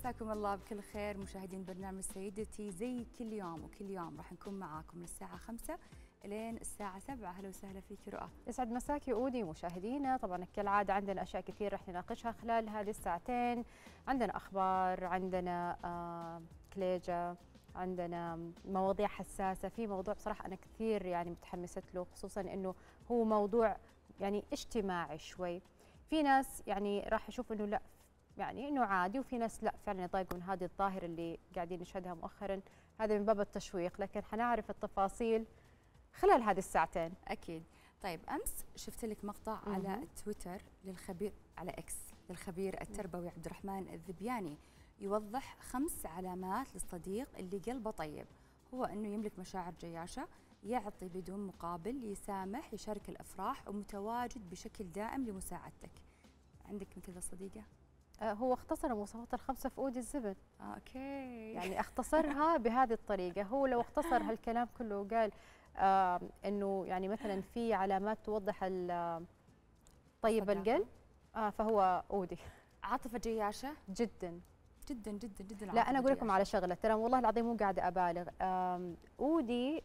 مساكم الله بكل خير مشاهدين برنامج سيدتي. زي كل يوم وكل يوم راح نكون معاكم للساعة 5 لين الساعة 7. أهلا وسهلا فيك رؤى. يسعد مساكي أودي مشاهدينا. طبعا كالعادة عندنا أشياء كثير راح نناقشها خلال هذه الساعتين. عندنا أخبار، عندنا كليجة، عندنا مواضيع حساسة. في موضوع بصراحة أنا كثير يعني متحمسة له، خصوصا إنه هو موضوع يعني اجتماعي شوي. في ناس يعني راح يشوف إنه لا، يعني إنه عادي، وفي ناس لا فعلا يضايقوا من هذه الظاهرة اللي قاعدين نشهدها مؤخرا. هذا من باب التشويق، لكن حنعرف التفاصيل خلال هذه الساعتين. أكيد. طيب أمس شفت لك مقطع على تويتر للخبير على إكس للخبير التربوي عبد الرحمن الذبياني يوضح 5 علامات للصديق اللي قلبه طيب. هو أنه يملك مشاعر جياشة، يعطي بدون مقابل، يسامح، يشارك الأفراح، ومتواجد بشكل دائم لمساعدتك. عندك مثل الصديقة؟ هو اختصر المواصفات الخمسة في أودي الزبد. أوكي. يعني اختصرها بهذه الطريقة. هو لو اختصر هالكلام كله وقال إنه يعني مثلا في علامات توضح طيب القلب، فهو أودي. عاطفة جياشة جدا جدا جدا جدا. لا أنا أقول لكم على شغلة، ترى والله العظيم مو قاعدة أبالغ. أودي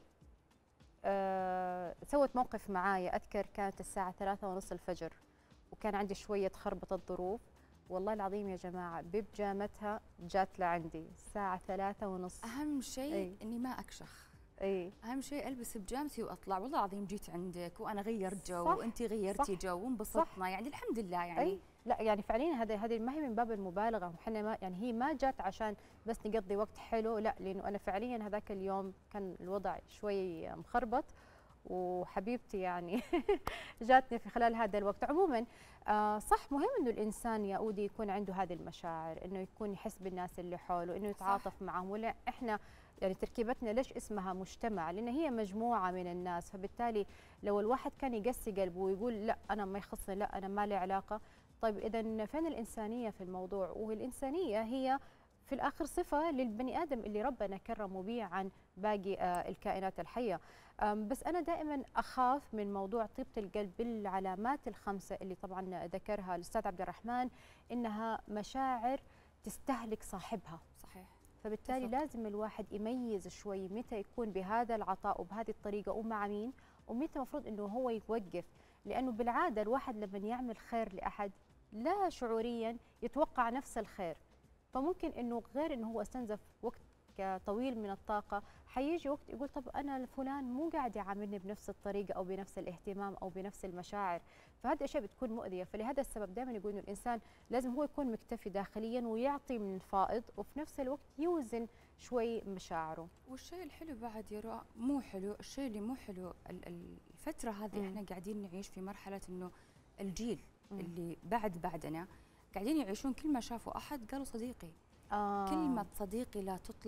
سوت موقف معايا، أذكر كانت الساعة 3:30 الفجر، وكان عندي شوية خربطة ظروف. والله العظيم يا جماعة ببجامتها جات لعندي الساعة 3:30. أهم شيء إني ما أكشخ. أهم شيء ألبس بجامتي وأطلع. والله العظيم جيت عندك وأنا غيرت جو وأنتِ غيرتي جو وانبسطنا، يعني الحمد لله. يعني لا يعني فعليا هذه ما هي من باب المبالغة، وحنا ما يعني هي ما جات عشان بس نقضي وقت حلو، لا، لأنه أنا فعليا هذاك اليوم كان الوضع شوي مخربط، وحبيبتي يعني جاتني في خلال هذا الوقت. عموما صح، مهم انه الانسان يا اودي يكون عنده هذه المشاعر، انه يكون يحس بالناس اللي حوله، انه يتعاطف معهم. ولا احنا يعني تركيبتنا ليش اسمها مجتمع؟ لان هي مجموعه من الناس، فبالتالي لو الواحد كان يقسي قلبه ويقول لا انا ما يخصني، لا انا ما لي علاقه، طيب اذا فين الانسانيه في الموضوع؟ والانسانيه هي في الآخر صفة للبني آدم اللي ربنا كرمه به عن باقي الكائنات الحية. بس أنا دائما أخاف من موضوع طيبة القلب بالعلامات الخمسة اللي طبعا ذكرها الأستاذ عبد الرحمن، إنها مشاعر تستهلك صاحبها. صحيح. فبالتالي لازم الواحد يميز شوي متى يكون بهذا العطاء وبهذه الطريقة ومع مين، ومتى المفروض إنه هو يوقف. لأنه بالعادة الواحد لما يعمل خير لأحد لا شعوريا يتوقع نفس الخير، فممكن انه غير انه هو استنزف وقت طويل من الطاقه، حيجي وقت يقول طب انا فلان مو قاعد يعاملني بنفس الطريقه او بنفس الاهتمام او بنفس المشاعر، فهذه الاشياء بتكون مؤذيه. فلهذا السبب دائما يقول انه الانسان لازم هو يكون مكتفي داخليا ويعطي من فائض، وفي نفس الوقت يوزن شوي مشاعره. والشيء الحلو بعد يا رؤى، مو حلو، الشيء اللي مو حلو الفتره هذه احنا قاعدين نعيش في مرحله انه الجيل اللي بعدنا قاعدين يعيشون كل ما شافوا أحد قالوا صديقي. كلمة صديقي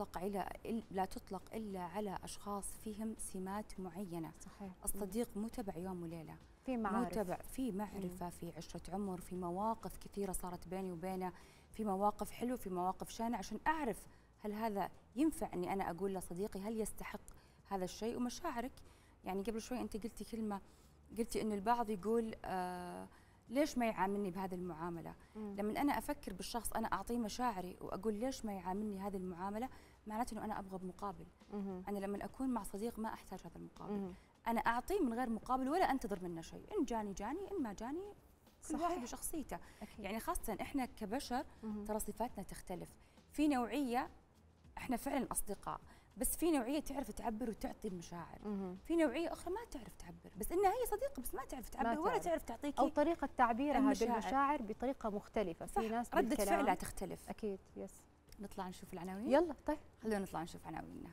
لا تطلق إلا على أشخاص فيهم سمات معينة. صحيح. الصديق مو تبع يوم وليلة، في معارف، مو تبع، في معرفة، في عشرة عمر، في مواقف كثيرة صارت بيني وبينه، في مواقف حلوة، في مواقف شانة، عشان أعرف هل هذا ينفع أني أنا أقول لصديقي، هل يستحق هذا الشيء. ومشاعرك، يعني قبل شوي أنت قلتي كلمة، قلتي إنه البعض يقول ليش ما يعاملني بهذه المعاملة؟ لما أنا أفكر بالشخص، أنا أعطيه مشاعري وأقول ليش ما يعاملني هذه المعاملة، معناته أنه أنا أبغى بمقابل. أنا لما أكون مع صديق ما أحتاج هذا المقابل. أنا أعطيه من غير مقابل ولا أنتظر منه شيء. إن جاني إن ما جاني، كل واحد وشخصيته. يعني خاصة إحنا كبشر ترى صفاتنا تختلف. في نوعية إحنا فعلا أصدقاء، بس في نوعية تعرف تعبر وتعطي المشاعر. في نوعية أخرى ما تعرف تعبر، بس إنها هي صديقة بس ما تعرف تعبر ولا تعرف تعطيك، أو طريقة تعبيرها بالمشاعر بطريقة مختلفة. في ناس ردة فعلها تختلف. أكيد. يس. نطلع نشوف العناوين. يلا طيب خلونا نطلع نشوف عناويننا.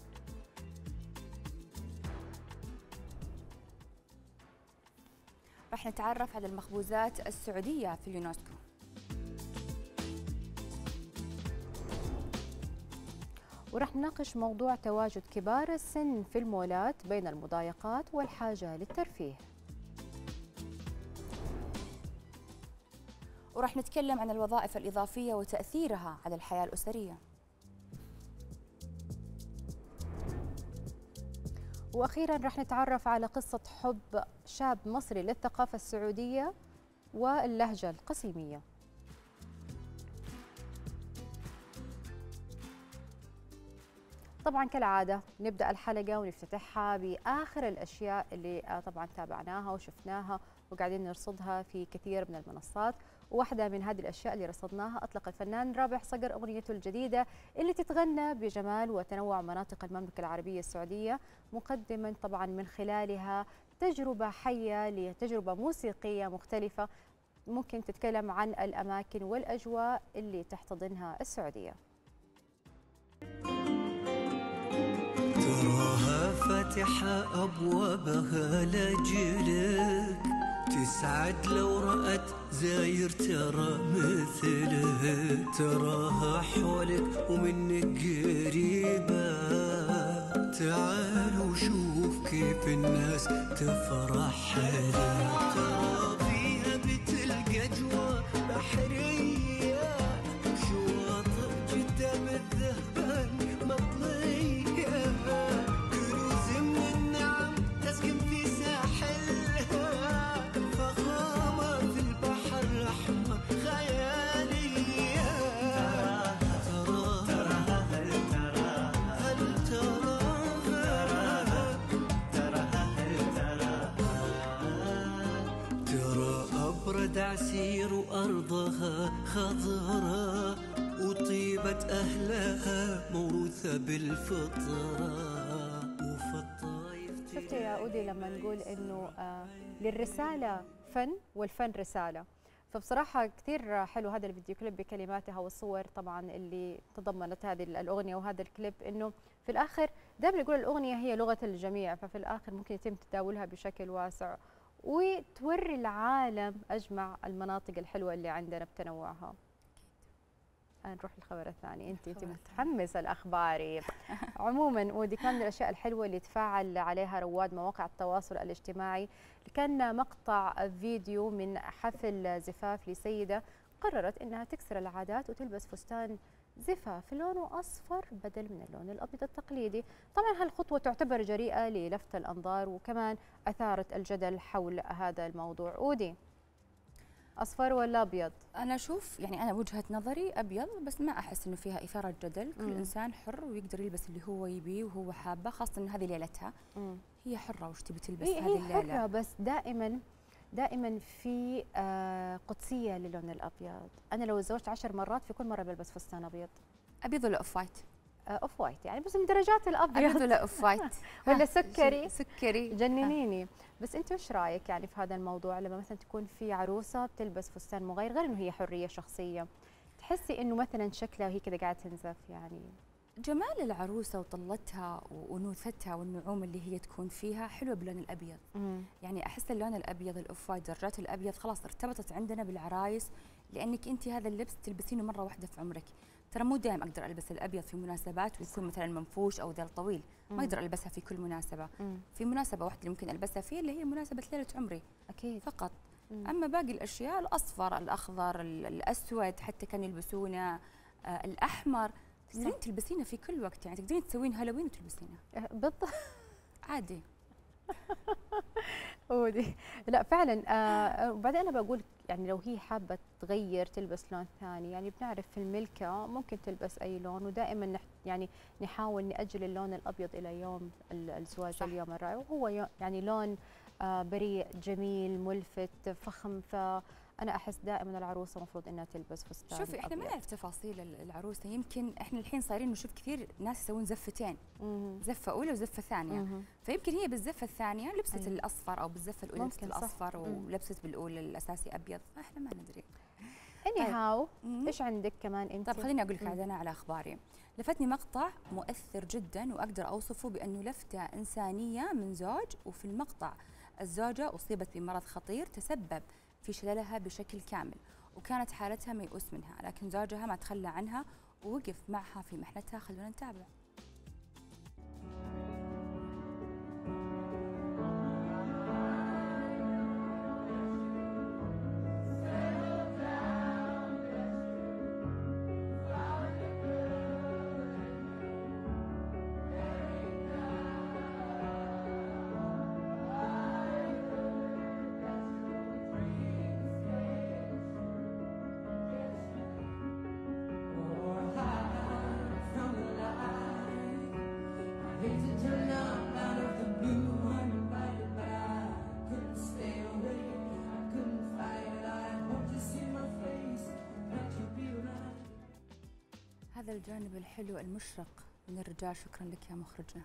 راح نتعرف على المخبوزات السعودية في اليونسكو. ورح نناقش موضوع تواجد كبار السن في المولات بين المضايقات والحاجة للترفيه. ورح نتكلم عن الوظائف الإضافية وتأثيرها على الحياة الأسرية. وأخيراً رح نتعرف على قصة حب شاب مصري للثقافة السعودية واللهجة القسيمية. طبعا كالعادة نبدأ الحلقة ونفتتحها بآخر الأشياء اللي طبعا تابعناها وشفناها وقاعدين نرصدها في كثير من المنصات. وواحدة من هذه الأشياء اللي رصدناها أطلق الفنان رابح صقر أغنيته الجديدة اللي تتغنى بجمال وتنوع مناطق المملكة العربية السعودية، مقدما طبعا من خلالها تجربة حية لتجربة موسيقية مختلفة ممكن تتكلم عن الأماكن والأجواء اللي تحتضنها السعودية. تراها فاتحة أبوابها لجلك، تسعد لو رأت زاير ترى مثلك، تراها حولك ومنك قريبة، تعال وشوف كيف الناس تفرح لك، ترى فيها بتلقى أجواء بحرية، شواطئ جدة بالذهبان مطلية، كنوز من النعم تسكن في ساحلها، فخامة في البحر الأحمر خيالية، تراها هل ترى أبرد عسير وأرضها خضراء، وطيبة أهلها موروثة بالفطرة، وفي الطايف شفت يا أودي لما نقول إنه للرسالة فن والفن رسالة، فبصراحة كثير حلو هذا الفيديو كليب بكلماتها والصور طبعا اللي تضمنت هذه الأغنية وهذا الكليب، إنه في الآخر دائما يقول الأغنية هي لغة الجميع، ففي الآخر ممكن يتم تداولها بشكل واسع وتوري العالم أجمع المناطق الحلوة اللي عندنا بتنوعها. نروح للخبر الثاني. انت متحمسه الاخباري. عموما ودي كان من الاشياء الحلوه اللي تفاعل عليها رواد مواقع التواصل الاجتماعي، كان مقطع فيديو من حفل زفاف لسيده قررت انها تكسر العادات وتلبس فستان زفاف لونه اصفر بدل من اللون الابيض التقليدي. طبعا هالخطوه تعتبر جريئه للفت الانظار وكمان اثارت الجدل حول هذا الموضوع. اودي، اصفر ولا ابيض؟ انا اشوف يعني انا وجهه نظري ابيض، بس ما احس انه فيها اثاره جدل. كل انسان حر ويقدر يلبس اللي هو يبيه وهو حابه، خاصه ان هذه ليلتها. هي حره وش تبي تلبس هذه الليله. هي حره، بس دائما في قدسيه للون الابيض. انا لو تزوجت 10 مرات في كل مره بلبس فستان ابيض. ابيض ولا اوف وايت؟ اوف وايت يعني، بس من درجات الابيض. ابيض ولا اوف وايت؟ ولا سكري؟ سكري جننيني. بس انت وش رايك يعني في هذا الموضوع، لما مثلا تكون في عروسه بتلبس فستان مغير، غير انه هي حريه شخصيه، تحسي انه مثلا شكلها وهي كذا قاعده تنزف؟ يعني جمال العروسه وطلتها وانوثتها والنعوم اللي هي تكون فيها حلوه باللون الابيض. يعني احس اللون الابيض الاوف وايت درجات الابيض خلاص ارتبطت عندنا بالعرايس، لانك انت هذا اللبس تلبسينه مره واحده في عمرك. ترى مو دائما اقدر البس الابيض في مناسبات ويكون مثلا منفوش او ذيل طويل، ما اقدر البسها في كل مناسبه. في مناسبه واحده اللي ممكن البسها فيها اللي هي مناسبه ليله عمري اكيد فقط. اما باقي الاشياء الاصفر الاخضر الاسود حتى كانوا يلبسونه، الاحمر تقدرين تلبسينه في كل وقت، يعني تقدرين تسوين هالوين وتلبسينه بالضبط عادي. ودي لا فعلا. وبعدين انا بقول يعني لو هي حابه تغير تلبس لون ثاني، يعني بنعرف في الملكه ممكن تلبس اي لون، ودائما يعني نحاول ناجل اللون الابيض الى يوم الزواج، صح. اليوم الرائع، وهو يعني لون بريء جميل ملفت فخم، فانا احس دائما العروسه المفروض انها تلبس فستان. شوفي احنا ما نعرف تفاصيل العروسه، يمكن احنا الحين صايرين نشوف كثير ناس يسوون زفتين، زفه اولى وزفه ثانيه، فيمكن هي بالزفه الثانيه لبست الاصفر، او بالزفه الاولى لبست الاصفر ولبست بالاولى الاساسي ابيض، احنا ما ندري. anyhow ايش عندك كمان انت؟ طيب خليني اقول لك عاد انا على اخباري. لفتني مقطع مؤثر جدا واقدر اوصفه بانه لفته انسانيه من زوج، وفي المقطع الزوجه اصيبت بمرض خطير تسبب في شللها بشكل كامل، وكانت حالتها ميؤوس منها، لكن زوجها ما تخلى عنها ووقف معها في محنتها. خلونا نتابع. هذا الجانب الحلو المشرق من الرجال. شكرا لك يا مخرجنا.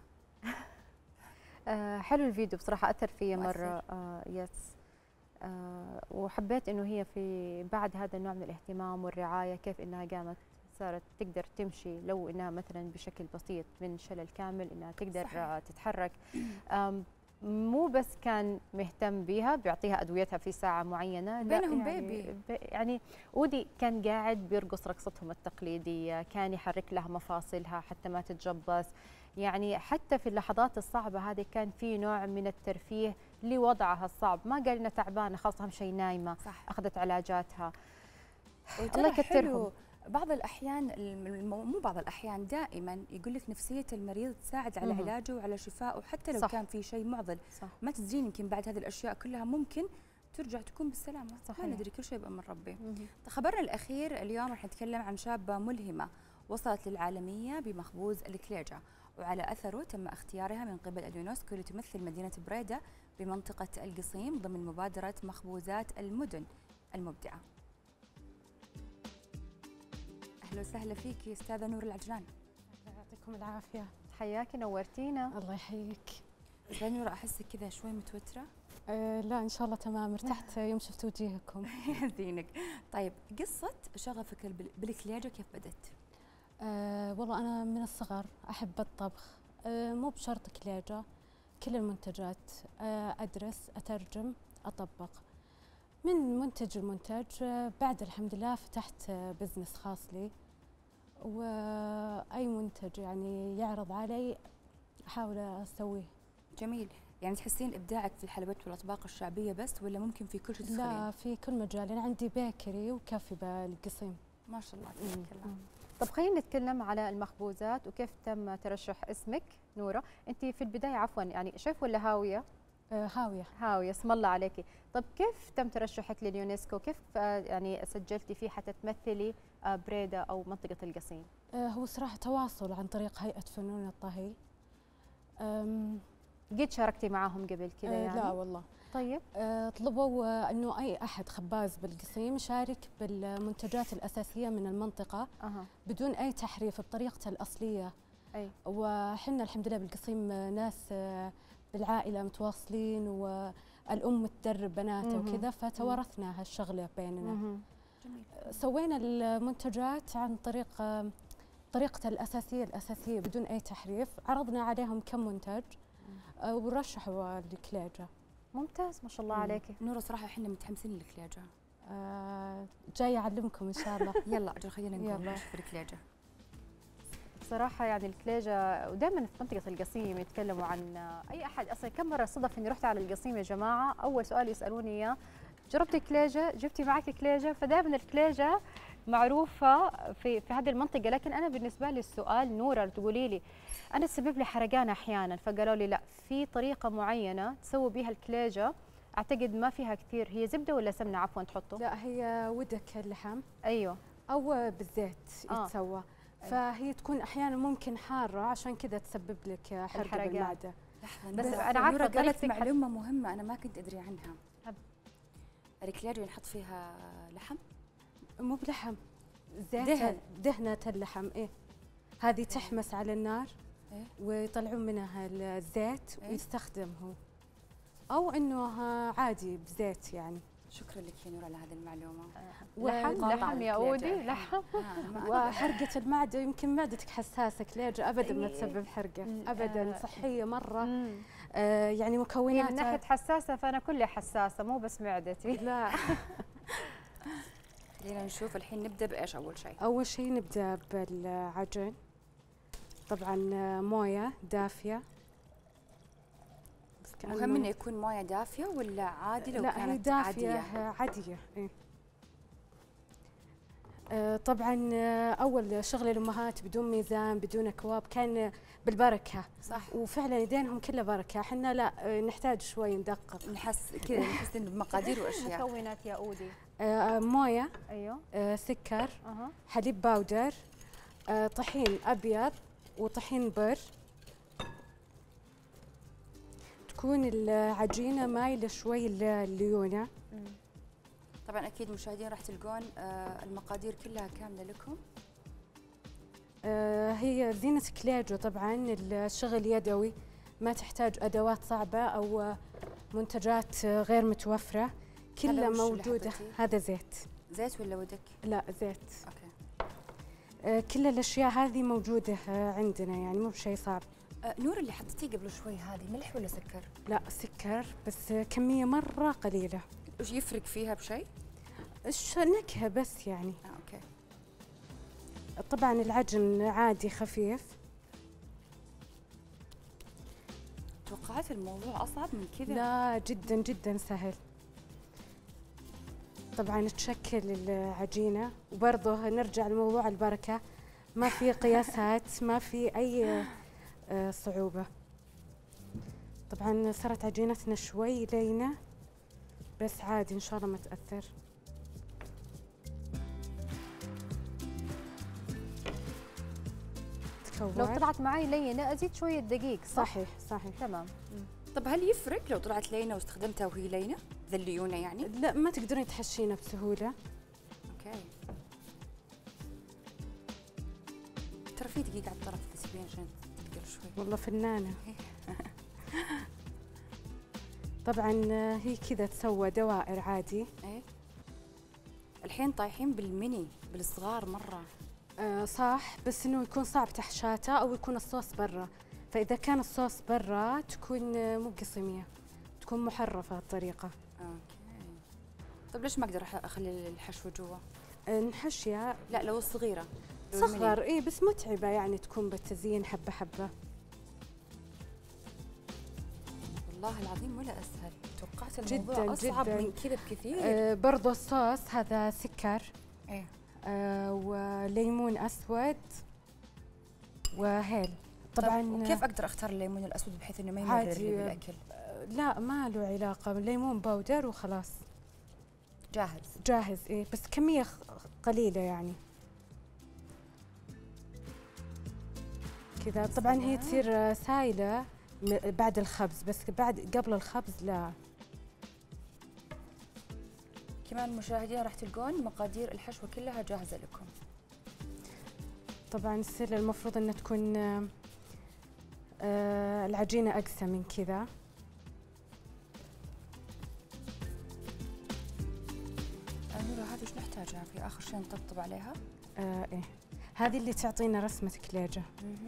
حلو الفيديو بصراحة، أثر فيا مؤثر. مرة. يس. وحبيت إنه هي في بعد هذا النوع من الاهتمام والرعاية كيف إنها قامت صارت تقدر تمشي، لو إنها مثلا بشكل بسيط من شلل كامل إنها تقدر صحيح. تتحرك. مو بس كان مهتم بيها بيعطيها أدويتها في ساعة معينة، لا بينهم يعني بيبي. يعني أودي كان قاعد بيرقص رقصتهم التقليدية، كان يحرك لها مفاصلها حتى ما تتجبس. يعني حتى في اللحظات الصعبة هذه كان في نوع من الترفيه لوضعها الصعب، ما قال إنها تعبانة خلاص أهم شيء نايمة. صح. أخذت علاجاتها. الله يكثرهم. يكثرهم. بعض الأحيان مو بعض الأحيان، دائما يقول لك نفسية المريض تساعد على علاجه وعلى شفائه، حتى لو صح. كان في شيء معضل. صح. ما تدرين يمكن بعد هذه الأشياء كلها ممكن ترجع تكون بالسلامة. صحيح. ما ندري، كل شيء بأمر ربي. خبرنا الأخير اليوم راح نتكلم عن شابة ملهمة وصلت للعالمية بمخبوز الكليجة، وعلى أثره تم اختيارها من قبل اليونسكو لتمثل مدينة بريدة بمنطقة القصيم ضمن مبادرة مخبوزات المدن المبدعة. أهلا وسهلا فيك أستاذة نور العجلان. يعطيكم العافية. حياكي، نورتينا. الله يحييك. أستاذة نور أحسك كذا شوي متوترة. لا إن شاء الله تمام، ارتحت يوم شفت وجيهكم. يهدينك. طيب قصة شغفك بالكليجة كيف بدت؟ والله أنا من الصغر أحب الطبخ، مو بشرط كليجة، كل المنتجات. أدرس، أترجم، أطبق من منتج لمنتج. بعد الحمد لله فتحت بزنس خاص لي، وأي منتج يعني يعرض علي أحاول أسويه. جميل. يعني تحسين إبداعك في الحلويات والأطباق الشعبية بس، ولا ممكن في كل شيء تدخلين؟ لا، في كل مجال. أنا عندي بيكري وكافي بالقصيم. ما شاء الله تبارك الله. طب خلينا نتكلم على المخبوزات وكيف تم ترشح اسمك نورة. أنت في البداية عفوا يعني شيف ولا هاوية؟ هاوية. هاوية، اسم الله عليكي. طب كيف تم ترشحك لليونسكو؟ كيف يعني سجلتي فيه حتى تمثلي بريدة أو منطقة القصيم؟ هو صراحة تواصل عن طريق هيئة فنون الطهي. قد شاركتي معاهم قبل كذا يعني؟ لا والله. طيب. طلبوا أنه أي أحد خباز بالقصيم يشارك بالمنتجات الأساسية من المنطقة بدون أي تحريف بطريقته الأصلية. أي. وحنا الحمد لله بالقصيم ناس بالعائلة متواصلين، والأم تدرب بناته وكذا، فتورثنا هالشغلة بيننا. جميل. سوينا المنتجات عن طريق طريقته الأساسية بدون أي تحريف. عرضنا عليهم كم منتج ورشحوا الكليجة. ممتاز، ما شاء الله عليكي. نورة صراحة احنا متحمسين للكليجة. جاي أعلمكم إن شاء الله. يلا أجل خلينا نقول نشوف الكليجة. بصراحة يعني الكليجة، ودائما في منطقة القصيم يتكلموا عن أي أحد. أصلا كم مرة صدف إني رحت على القصيم يا جماعة، أول سؤال يسألوني إياه جربتي كليجة؟ جبتي معك كليجة؟ فدائما الكليجة معروفة في هذه المنطقة. لكن أنا بالنسبة لي السؤال نورة تقولي لي أنا تسبب لي حرقان أحيانا، فقالوا لي لا، في طريقة معينة تسوي بها الكليجة، أعتقد ما فيها كثير. هي زبدة ولا سمنة عفوا تحطوا؟ لا، هي ودك اللحم. أيوه. أو بالزيت يتسوى. فهي تكون أحيانا ممكن حارة، عشان كذا تسبب لك حرقة بالمعدة. بس أنا عارفة قالت معلومة مهمة أنا ما كنت أدري عنها. الكليجة نحط فيها لحم؟ مو بلحم، زيت، دهنة اللحم. إيه، هذه تحمس على النار. إيه؟ ويطلعون منها الزيت. إيه؟ ويستخدم هو، أو إنه عادي بزيت يعني. شكرا لك يا نور على هذه المعلومة. لحم يا أودي، لحم. وحرقة المعدة، يمكن معدتك حساسة، كليجة أبدا ما تسبب حرقة أبدا، صحية مرة. يعني مكونات من ناحية حساسة فأنا كلها حساسة، مو بس معدتي. لا. خلينا نشوف الحين نبدأ بإيش أول شيء؟ أول شيء نبدأ بالعجن. طبعا موية دافية. مهم إنه يكون موية دافية ولا عادي لو لا، هي كانت دافية عادية. إيه؟ طبعا أول شغل الأمهات بدون ميزان بدون أكواب كان بالبركة. صح. وفعلا يدينهم كلها بركة. احنا لا، نحتاج شوي ندقق، نحس كذا، نحس إنه بمقادير وأشياء. مكونات يا أودي. موية. أيوه. سكر. حليب باودر. طحين أبيض وطحين بر. تكون العجينة مايلة شوي الليونة. طبعا أكيد مشاهدين راح تلقون المقادير كلها كاملة لكم. هي زينة كليجو طبعا الشغل يدوي، ما تحتاج أدوات صعبة أو منتجات غير متوفرة، كلها موجودة. هذا زيت ولا ودك؟ لا زيت. اوكي. كل الأشياء هذه موجودة عندنا، يعني مو بشيء صعب. نور، اللي حطيتيه قبل شوي هذه ملح ولا سكر؟ لا سكر، بس كمية مرة قليلة. وش يفرق فيها بشيء؟ نكهة بس يعني. اوكي. طبعا العجن عادي خفيف. توقعت الموضوع أصعب من كذا؟ لا جدا جدا سهل. طبعا تشكل العجينة، وبرضه نرجع لموضوع البركة، ما في قياسات، ما في أي صعوبة. طبعا صارت عجينتنا شوي لينة، بس عادي إن شاء الله ما تأثر. لو طلعت معي لينة أزيد شوية دقيق، صح؟ صحيح صحيح. تمام. طب هل يفرق لو طلعت لينة واستخدمتها وهي لينة؟ ذا الليونة يعني؟ لا ما تقدرين تحشينها بسهولة. اوكي. ترى في دقيقة على الطرف تسوين عشان تتقل شوي. والله فنانة. طبعا هي كذا تسوى دوائر عادي. ايه. الحين طايحين بالميني، بالصغار مرة. صح، بس انه يكون صعب تحشاته او يكون الصوص برا، فاذا كان الصوص برا تكون مو قصيمية، تكون محرفة الطريقة. اوكي. طب ليش ما اقدر اخلي الحشو جوا؟ نحشيها. لا لو الصغيرة. صغر اي، بس متعبة يعني، تكون بالتزيين حبة حبة. والله العظيم ولا اسهل، توقعت الموضوع جدا اصعب جدا من كذا بكثير. برضو الصوص هذا سكر. ايه. وليمون اسود وهيل. طبعا وكيف اقدر اختار الليمون الاسود بحيث انه ما يمرر لي بالاكل؟ لا ما له علاقة، ليمون باودر وخلاص. جاهز. جاهز ايه، بس كمية قليلة يعني. كذا طبعا هي تصير سايلة بعد الخبز، بس قبل الخبز لا. كمان مشاهدينا راح تلقون مقادير الحشوة كلها جاهزة لكم. طبعا السر المفروض انها تكون العجينة اقسى من كذا. نورة، هذه وش نحتاجها في اخر شيء نطبطب عليها؟ ايه، هذه اللي تعطينا رسمة كليجة.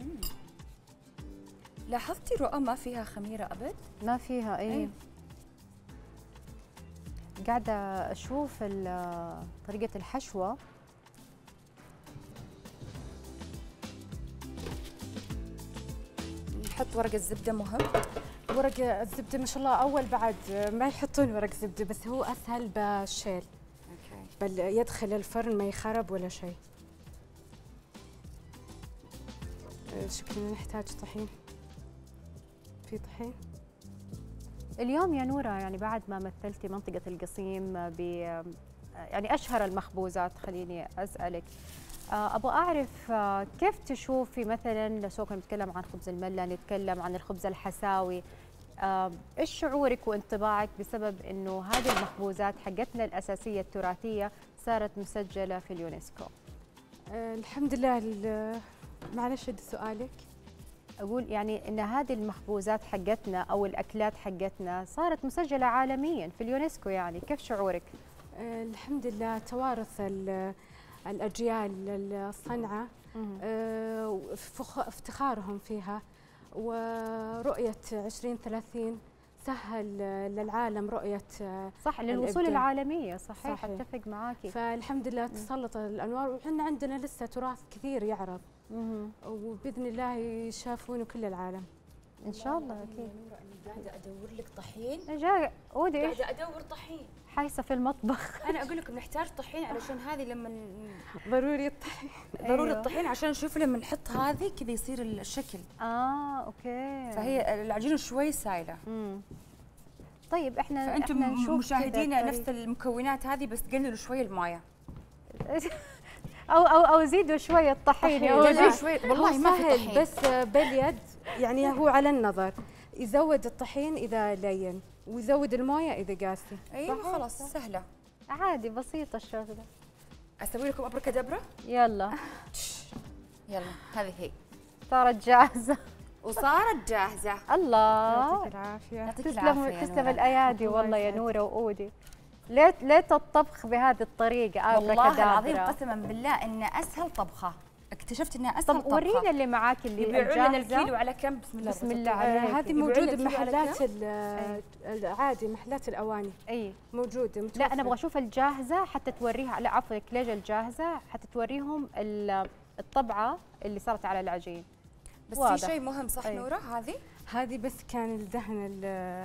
لاحظتي رؤى ما فيها خميرة ابد؟ ما فيها ايه. قاعدة اشوف طريقة الحشوة. نحط ورق الزبدة مهم. ورق الزبدة ما شاء الله أول بعد ما يحطون ورق زبدة، بس هو أسهل بالشيل. اوكي. بل يدخل الفرن ما يخرب ولا شيء. شكلنا نحتاج طحين. في طحين؟ اليوم يا نورة يعني بعد ما مثلتي منطقة القصيم يعني أشهر المخبوزات، خليني أسألك أبغى أعرف كيف تشوفي مثلا لو كنا نتكلم عن خبز الملة، نتكلم عن الخبز الحساوي، إيش شعورك وانطباعك بسبب إنه هذه المخبوزات حقتنا الأساسية التراثية صارت مسجلة في اليونسكو؟ الحمد لله. معلش ادي سؤالك. أقول يعني إن هذه المخبوزات حقتنا أو الأكلات حقتنا صارت مسجلة عالميا في اليونسكو، يعني كيف شعورك؟ الحمد لله، توارث الأجيال الصنعة، افتخارهم فيها، ورؤية 2030 سهل للعالم رؤية صح للوصول العالمية. صحيح، أتفق معاكي. فالحمد لله تسلط الأنوار، وحنا عندنا لسه تراث كثير يعرض، وبإذن الله يشافونه كل العالم إن شاء الله. أكيد. قاعدة أدور لك طحين. جاي أودي قاعدة أدور طحين. حايسة في المطبخ. أنا أقول لكم نحتاج طحين علشان هذه لما ضروري الطحين. ضروري الطحين عشان نشوف لما نحط هذه كذا يصير الشكل. أوكي. فهي العجينة شوي سايلة. طيب احنا نشوف مشاهدينا نفس المكونات هذه، بس قللوا شوي المويه. او زيدوا شويه الطحين. زيدوا شوي والله ما في طحين، بس باليد يعني هو على النظر. يزود الطحين اذا لين، ويزود المويه اذا قاسي. ايوه خلاص سهله عادي، بسيطه الشغله. اسوي لكم ابركادبره. يلا يلا هذه هي صارت جاهزة وصارت جاهزة. الله يعطيك العافية. يعطيك تسلم العافية يا تسلم نورة. الايادي الله والله يا يسعدك. نوره واودي. ليت الطبخ بهذه الطريقه والله العظيم أبركادابرا. قسما بالله إن أسهل طبخة، اكتشفت إنها أسهل طب طبخة. ورينا اللي معاك اللي يبيعون لنا الجاهزة. الكيلو على كم؟ بسم الله بسم الله الرحمن عليك. هذه يبيعون موجودة لنا الكيلو على بمحلات كم؟ العادي، محلات الأواني اي موجودة لا متوفرة. انا ابغى اشوف الجاهزه حتى توريها، لا عفوا الكليجه الجاهزه حتى توريهم الطبعه اللي صارت على العجين. بس واضح. في شيء مهم صح أي. نورة؟ هذه بس كان الدهن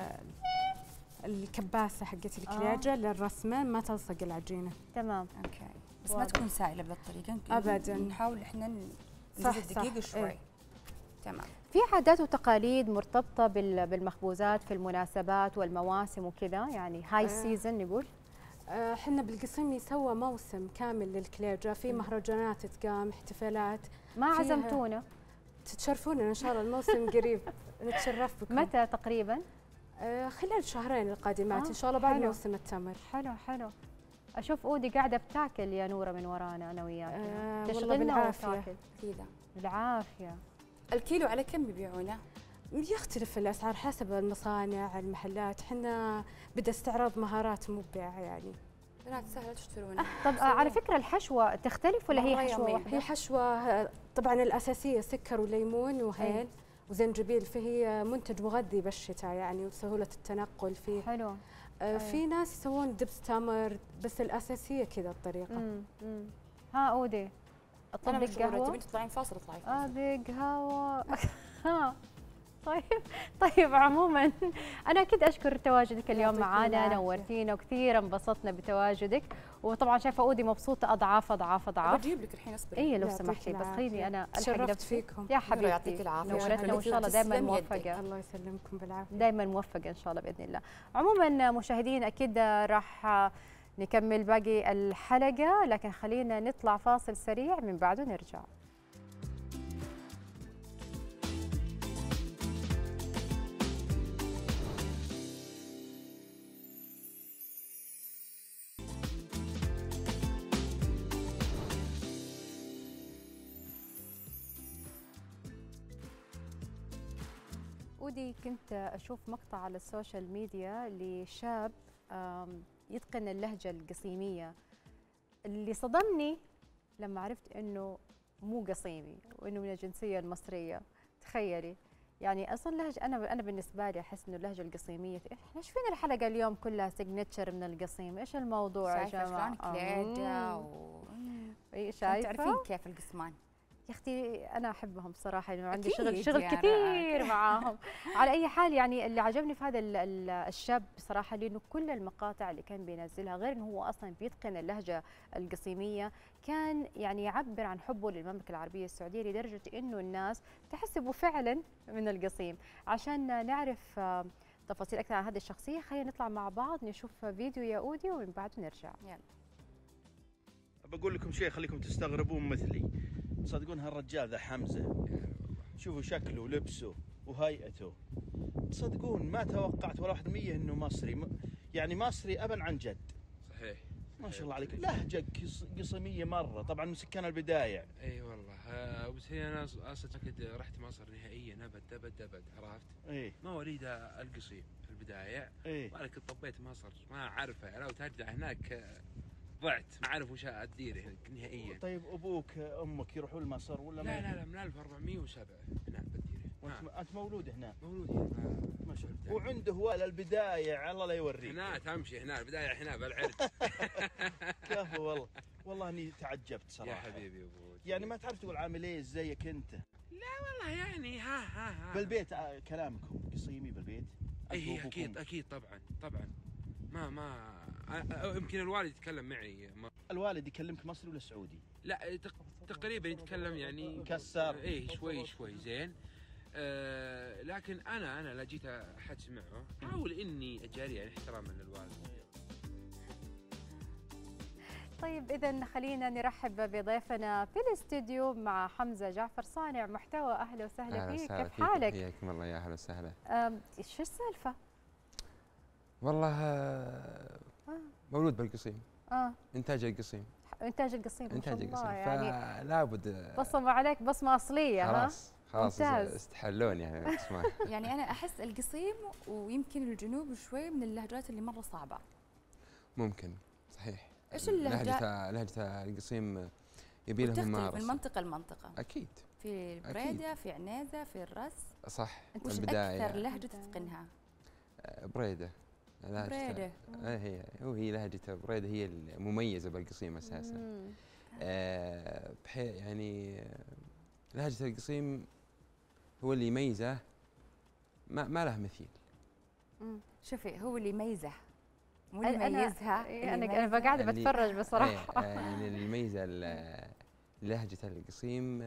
الكباسة حقت الكليجة للرسمة ما تلصق العجينة. تمام اوكي، بس ما واضح. تكون سائلة بهالطريقة. أبداً. نحاول احنا صح، نزيد الدقيق صح. شوي. إيه. تمام. في عادات وتقاليد مرتبطه بالمخبوزات في المناسبات والمواسم وكذا، يعني هاي سيزون نقول. احنا بالقصيم يسوى موسم كامل للكليجة، في مهرجانات تقام، احتفالات. ما فيها- عزمتونا تتشرفونا ان شاء الله الموسم قريب، نتشرف بكم. متى تقريبا؟ خلال الشهرين القادمات ان شاء الله بعد حلو. موسم التمر. حلو حلو. اشوف اودي قاعده بتاكل يا نوره من ورانا انا وياك. والله تشغلنا بالعافية. وتاكل. كذا. بالعافيه. الكيلو على كم يبيعونه؟ يختلف الاسعار حسب المصانع المحلات، احنا بدا استعراض مهارات مو ببيع يعني. بنات سهلة تشترونه. طب على فكره الحشوه تختلف ولا هي مرة حشوه يومين. واحده؟ هي حشوة طبعا الأساسية سكر وليمون وهيل وزنجبيل، فهي منتج مغذي بالشتاء يعني وسهولة التنقل فيه. حلو. في ناس يسوون دبس تمر، بس الأساسية كذا الطريقة. ها اودي أنا اطلق مشغولة، قهوه. تبين تطلعين فاصل اطلعي فاصل. ابي قهوه. ها طيب. طيب عموما انا اكيد اشكر تواجدك اليوم يعطيك معنا، العافية. نورتينا وكثير انبسطنا بتواجدك، وطبعا شايفه اودي مبسوطه اضعاف اضعاف اضعاف. بجيب لك الحين اصبري. اي لو يعطيك سمحتي بس العافية. خليني انا الحق تشرفت نفسي. فيكم. يا حبيبتي يعطيك العافية. نورتنا شكراً وان شاء الله لك. دائما تسلم يدك. موفقه. الله يسلمكم بالعافية. دائما موفقه ان شاء الله باذن الله. عموما مشاهدين اكيد راح نكمل باقي الحلقه، لكن خلينا نطلع فاصل سريع من بعده نرجع. ودي كنت أشوف مقطع على السوشيال ميديا لشاب يتقن اللهجة القصيمية. اللي صدمني لما عرفت إنه مو قصيمي وإنه من الجنسية المصرية. تخيلي يعني أصلا لهجة، أنا بالنسبة لي أحس إنه اللهجة القصيمية إحنا إيش فينا الحلقة اليوم كلها سيجنتشر من القصيم، إيش الموضوع يا شايفة جماعة؟ شلون كليجة شايفة؟ تعرفين كيف القسمان. يا اختي انا احبهم صراحه، انه عندي أكيد شغل يعني كثير معاهم. على اي حال يعني اللي عجبني في هذا الشاب بصراحه لانه كل المقاطع اللي كان بينزلها غير انه هو اصلا بيتقن اللهجه القصيميه، كان يعني يعبر عن حبه للمملكه العربيه السعوديه لدرجه انه الناس تحسبه فعلا من القصيم. عشان نعرف تفاصيل اكثر عن هذه الشخصيه خلينا نطلع مع بعض نشوف فيديو يا اودي ومن بعد نرجع. يلا. بقول لكم شيء خليكم تستغربون مثلي. تصدقون هالرجال ذا حمزه، شوفوا شكله ولبسه وهيئته، تصدقون ما توقعت ولا 1% انه مصري، يعني مصري ابا عن جد. صحيح. ما شاء الله عليك، لهجه قصيميه مره، طبعا من سكان البدايه. اي والله بس هي انا اصلا كنت رحت مصر نهائيا ابد عرفت؟ ايه مواليد القصيم في البدايه. ايه ولكن طبيت مصر ما اعرفها، لو ترجع هناك ضعت ما اعرف وش ادير نهائيا. طيب ابوك امك يروحون لمصر ولا لا لا لا من 1407 هناك بديره. انت مولود هنا؟ مولود هنا. ما شاء الله. وعنده ولا البدايه الله لا يوريك. هنا تمشي هنا البدايه هنا بالعرج. كفو والله، والله اني تعجبت صراحه. يا حبيبي يا ابوي. يعني ما تعرف تقول عامل ايه زيك انت؟ والله يعني ها بالبيت كلامكم قصيمي بالبيت؟ اي اكيد طبعا ما يمكن الوالد يتكلم معي. الوالد يكلمك مصري ولا سعودي؟ لا تقريبا يتكلم يعني كسر. ايه شوي زين. لكن انا لا جيت احدث معه احاول اني اجاري يعني احتراما للوالد. طيب إذا خلينا نرحب بضيفنا في الاستوديو مع حمزة جعفر صانع محتوى. أهلا وسهلا فيك، كيف حالك؟ حياكم الله، يا أهلا وسهلا. إيش السالفة؟ والله مولود بالقصيم. إنتاج القصيم. انتاج القصيم ما شاء انتاج الله القصيم، يعني فلا بد بصموا عليك بصمه اصليه. خلاص ممتاز. استحلون يعني القسمان. يعني انا احس القصيم ويمكن الجنوب شوي من اللهجات اللي مره صعبه. ممكن صحيح. ايش اللهجات؟ لهجة القصيم يبي لها ممارسة من منطقه لمنطقه. اكيد. في البريده، في عنيزه، في الرس. صح. وش اكثر لهجه تتقنها؟ بريده. بريده. هي لهجة بريده هي المميزة بالقصيم اساسا. بحيث يعني لهجة القصيم هو اللي يميزه، ما له مثيل. شوفي هو اللي يميزه مو اللي يميزها. انا قاعده بتفرج بصراحه. يعني اللي يميزه لهجة القصيم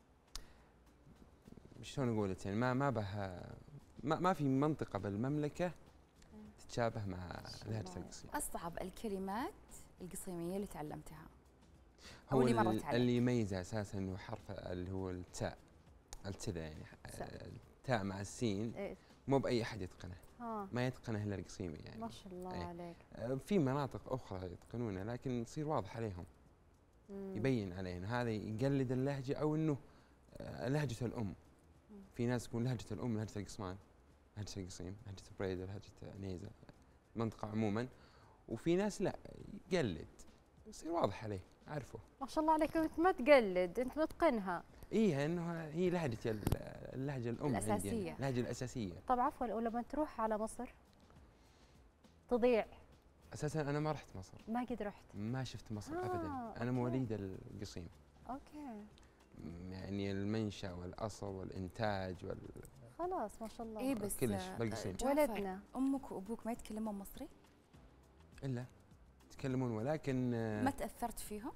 شلون اقول لك، يعني ما بها ما في منطقة بالمملكة تتشابه مع لهجة القصيم. اصعب الكلمات القصيمية اللي تعلمتها هو اللي يميزه اساسا انه حرف اللي هو التاء، التذا يعني التاء مع السين مو باي احد يتقنه. ما يتقنه الا القصيمي يعني. ما شاء الله عليك. في مناطق اخرى يتقنونه لكن يصير واضح عليهم. يبين عليهم هذا يقلد اللهجه او انه لهجه الام. في ناس تكون لهجه الام لهجه القصمان، لهجه القصيم، لهجه بريده، لهجه عنيزه، المنطقه عموما. وفي ناس لا يقلد، يصير واضح عليه عارفه. ما شاء الله عليك، انت ما تقلد، انت متقنها. انه هي اللهجه الام الاساسيه، اللهجه الاساسيه. طب عفوا، ولما تروح على مصر تضيع. اساسا انا ما رحت مصر. ما قد رحت؟ ما شفت مصر ابدا. انا مواليد القصيم. اوكي. يعني المنشا والاصل والانتاج خلاص ما شاء الله. اي بس كلش بالقصيم. ولدنا امك وابوك ما يتكلمون مصري؟ الا يتكلمون، ولكن ما تاثرت فيهم؟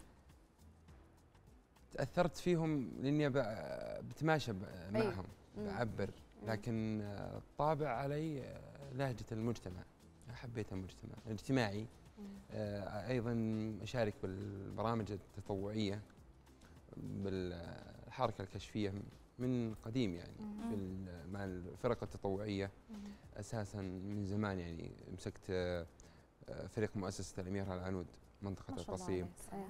تاثرت فيهم لاني بتماشى معهم، بعبر، لكن الطابع علي لهجه المجتمع. حبيت المجتمع الاجتماعي. ايضا اشارك بالبرامج التطوعيه بالحركه الكشفيه من قديم يعني مع الفرق التطوعيه اساسا من زمان. يعني مسكت فريق مؤسسه الامير العنود منطقه القصيم،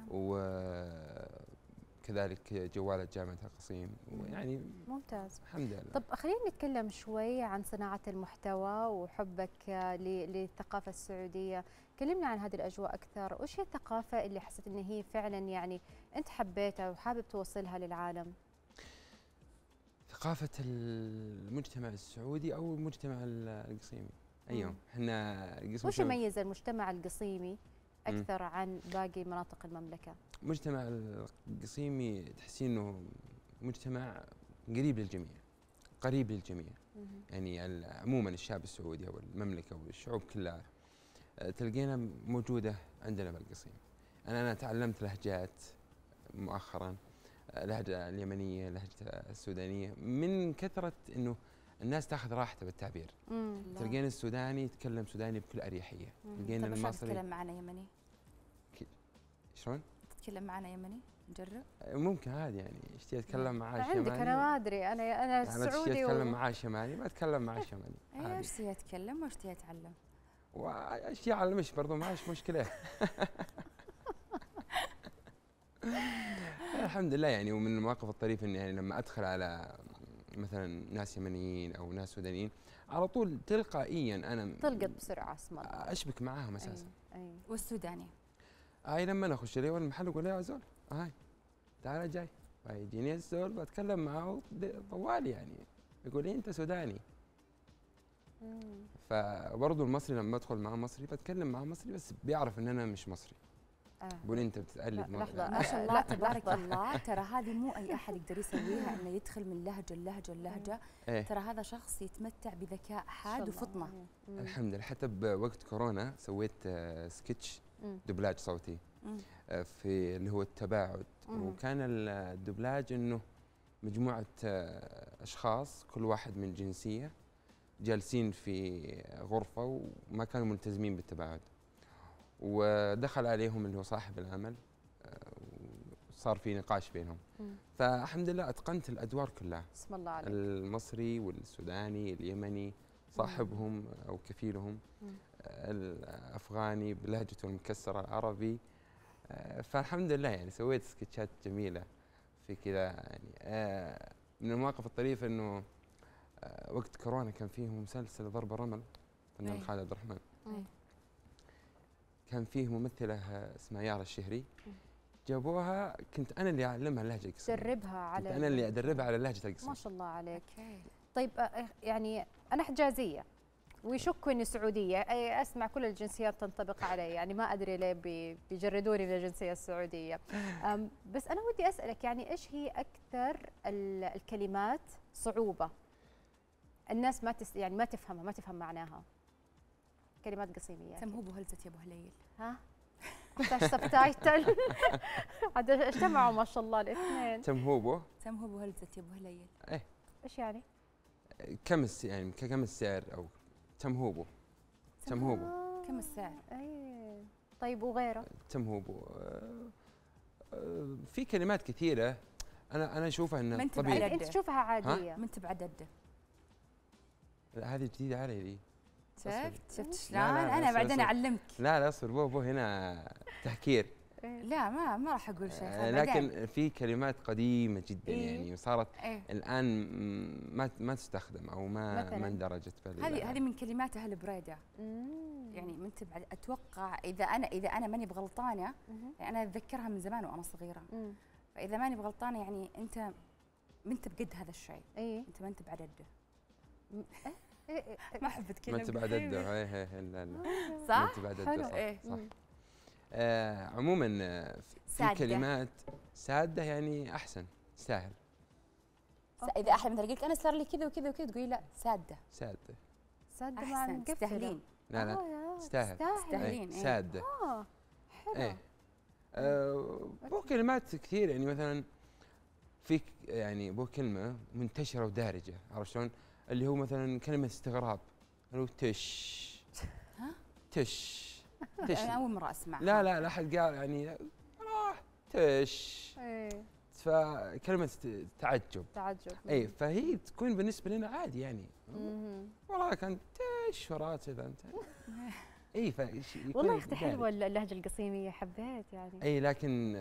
وكذلك جوالة جامعه القصيم، ويعني ممتاز الحمد لله. طب خلينا نتكلم شوي عن صناعه المحتوى وحبك للثقافه السعوديه. كلمنا عن هذه الاجواء اكثر، وش هي الثقافه اللي حسيت ان هي فعلا يعني انت حبيتها وحابب توصلها للعالم؟ ثقافه المجتمع السعودي او المجتمع القصيمي. ايوه احنا القصيم. وش يميز المجتمع القصيمي اكثر عن باقي مناطق المملكه؟ المجتمع القصيمي تحسين انه مجتمع قريب للجميع، قريب للجميع. يعني عموما الشعب السعودي او المملكه والشعوب كلها تلقينا موجوده عندنا بالقصيم. انا تعلمت لهجات مؤخرا، لهجه اليمنيه، لهجه السودانيه، من كثره انه الناس تاخذ راحته بالتعبير. تلقين السوداني يتكلم سوداني بكل اريحيه، تلقين المصري تتكلم معنا يمني. شلون؟ تتكلم معنا يمني؟ نجرب؟ ممكن عادي يعني. اشتي اتكلم معاه شمالي؟ عندك انا ما ادري، انا سعودي. اشتي اتكلم معاه شمالي ما اتكلم معاه شمالي. ايش تبي اتكلم وايش تبي اتعلم؟ وايش يعلمش برضه ما عندش مشكله. الحمد لله يعني. ومن المواقف الطريفه اني يعني لما ادخل على مثلا ناس يمنيين او ناس سودانيين على طول تلقائيا انا تلقط بسرعه اسم الله اشبك معاهم اساسا. اي والسوداني لما اخش لي المحل اقول يا زول هاي تعال جاي، فيجيني الزول بتكلم معه طوالي يعني يقول لي انت سوداني. فبرضه المصري لما بدخل مع مصري بتكلم مع مصري بس بيعرف ان انا مش مصري. بقول انت بتقلد. لحظه ما شاء الله تبارك الله. ترى هذه مو اي احد يقدر يسويها، انه يدخل من لهجه. ترى هذا شخص يتمتع بذكاء حاد وفطنه. الحمد لله. حتى بوقت كورونا سويت سكتش دبلاج صوتي في اللي هو التباعد. وكان الدبلاج انه مجموعه اشخاص كل واحد من جنسيه جالسين في غرفه وما كانوا ملتزمين بالتباعد، ودخل عليهم اللي هو صاحب العمل وصار في نقاش بينهم. فالحمد لله اتقنت الادوار كلها. بسم الله عليك. المصري والسوداني، اليمني صاحبهم او كفيلهم، الافغاني بلهجته المكسره، العربي، فالحمد لله يعني سويت سكتشات جميله في كذا يعني. من المواقف الطريفه انه وقت كورونا كان فيه مسلسل ضرب الرمل فنان خالد عبد الرحمن. كان فيه ممثله اسمها يارا الشهري، جابوها كنت انا اللي اعلمها اللهجه القصيميه، تدربها على كنت انا اللي ادربها على اللهجه القصيميه. ما شاء الله عليك. طيب يعني انا حجازيه ويشكوا اني سعوديه، اسمع كل الجنسيات تنطبق علي، يعني ما ادري ليه بيجردوني من الجنسيه السعوديه. بس انا ودي اسالك يعني ايش هي اكثر الكلمات صعوبه الناس يعني ما تفهمها، ما تفهم معناها؟ كلمات قصيميه. تمهوب وهلزت يا ابو هليل. ها تحتاج سبتايتل. عاد اجتمعوا ما شاء الله الاثنين. تمهوبه وهلزت يا ابو هليل. ايش يعني؟ يعني كم السعر او تمهوبه. كم السعر؟ اي طيب وغيره؟ تمهوبه. في كلمات كثيره انا اشوفها انها طبيعي. انت تشوفها عاديه. من بعدد. لا هذه جديده علي ذي. شفت شلون؟ انا بعدين اعلمك. لا اصبر بو هنا تهكير. لا ما راح اقول شيء. لكن في كلمات قديمه جدا يعني صارت الان ما تستخدم او ما اندرجت. هذه من كلمات اهل بريده. يعني من تبعد اتوقع اذا انا ماني بغلطانه، يعني انا اتذكرها من زمان وانا صغيره. فاذا ماني بغلطانه يعني انت ما انت بقد هذا الشيء. انت ما انت بعدده. ما احب اتكلم. ما انت بعدده. لا صح؟ ما انت بعدده. صح. عموما في كلمات ساده يعني احسن تستاهل. اذا احد مثلا يقول لك انا صار لي كذا وكذا وكذا تقولي لا ساده مع تستاهلين. لا تستاهلين. ساده. حلو. بو كلمات كثير يعني مثلا في يعني بو كلمه منتشره ودارجه، عرفت شلون؟ اللي هو مثلا كلمه استغراب اللي هو تش. تش انا اول مره اسمع. لا احد قال يعني تش. فكلمه تعجب. اي فهي تكون بالنسبه لنا عادي يعني. والله كان تش ورات اذا انت. اي والله اختي حلوه اللهجه القصيميه، حبيت يعني. اي لكن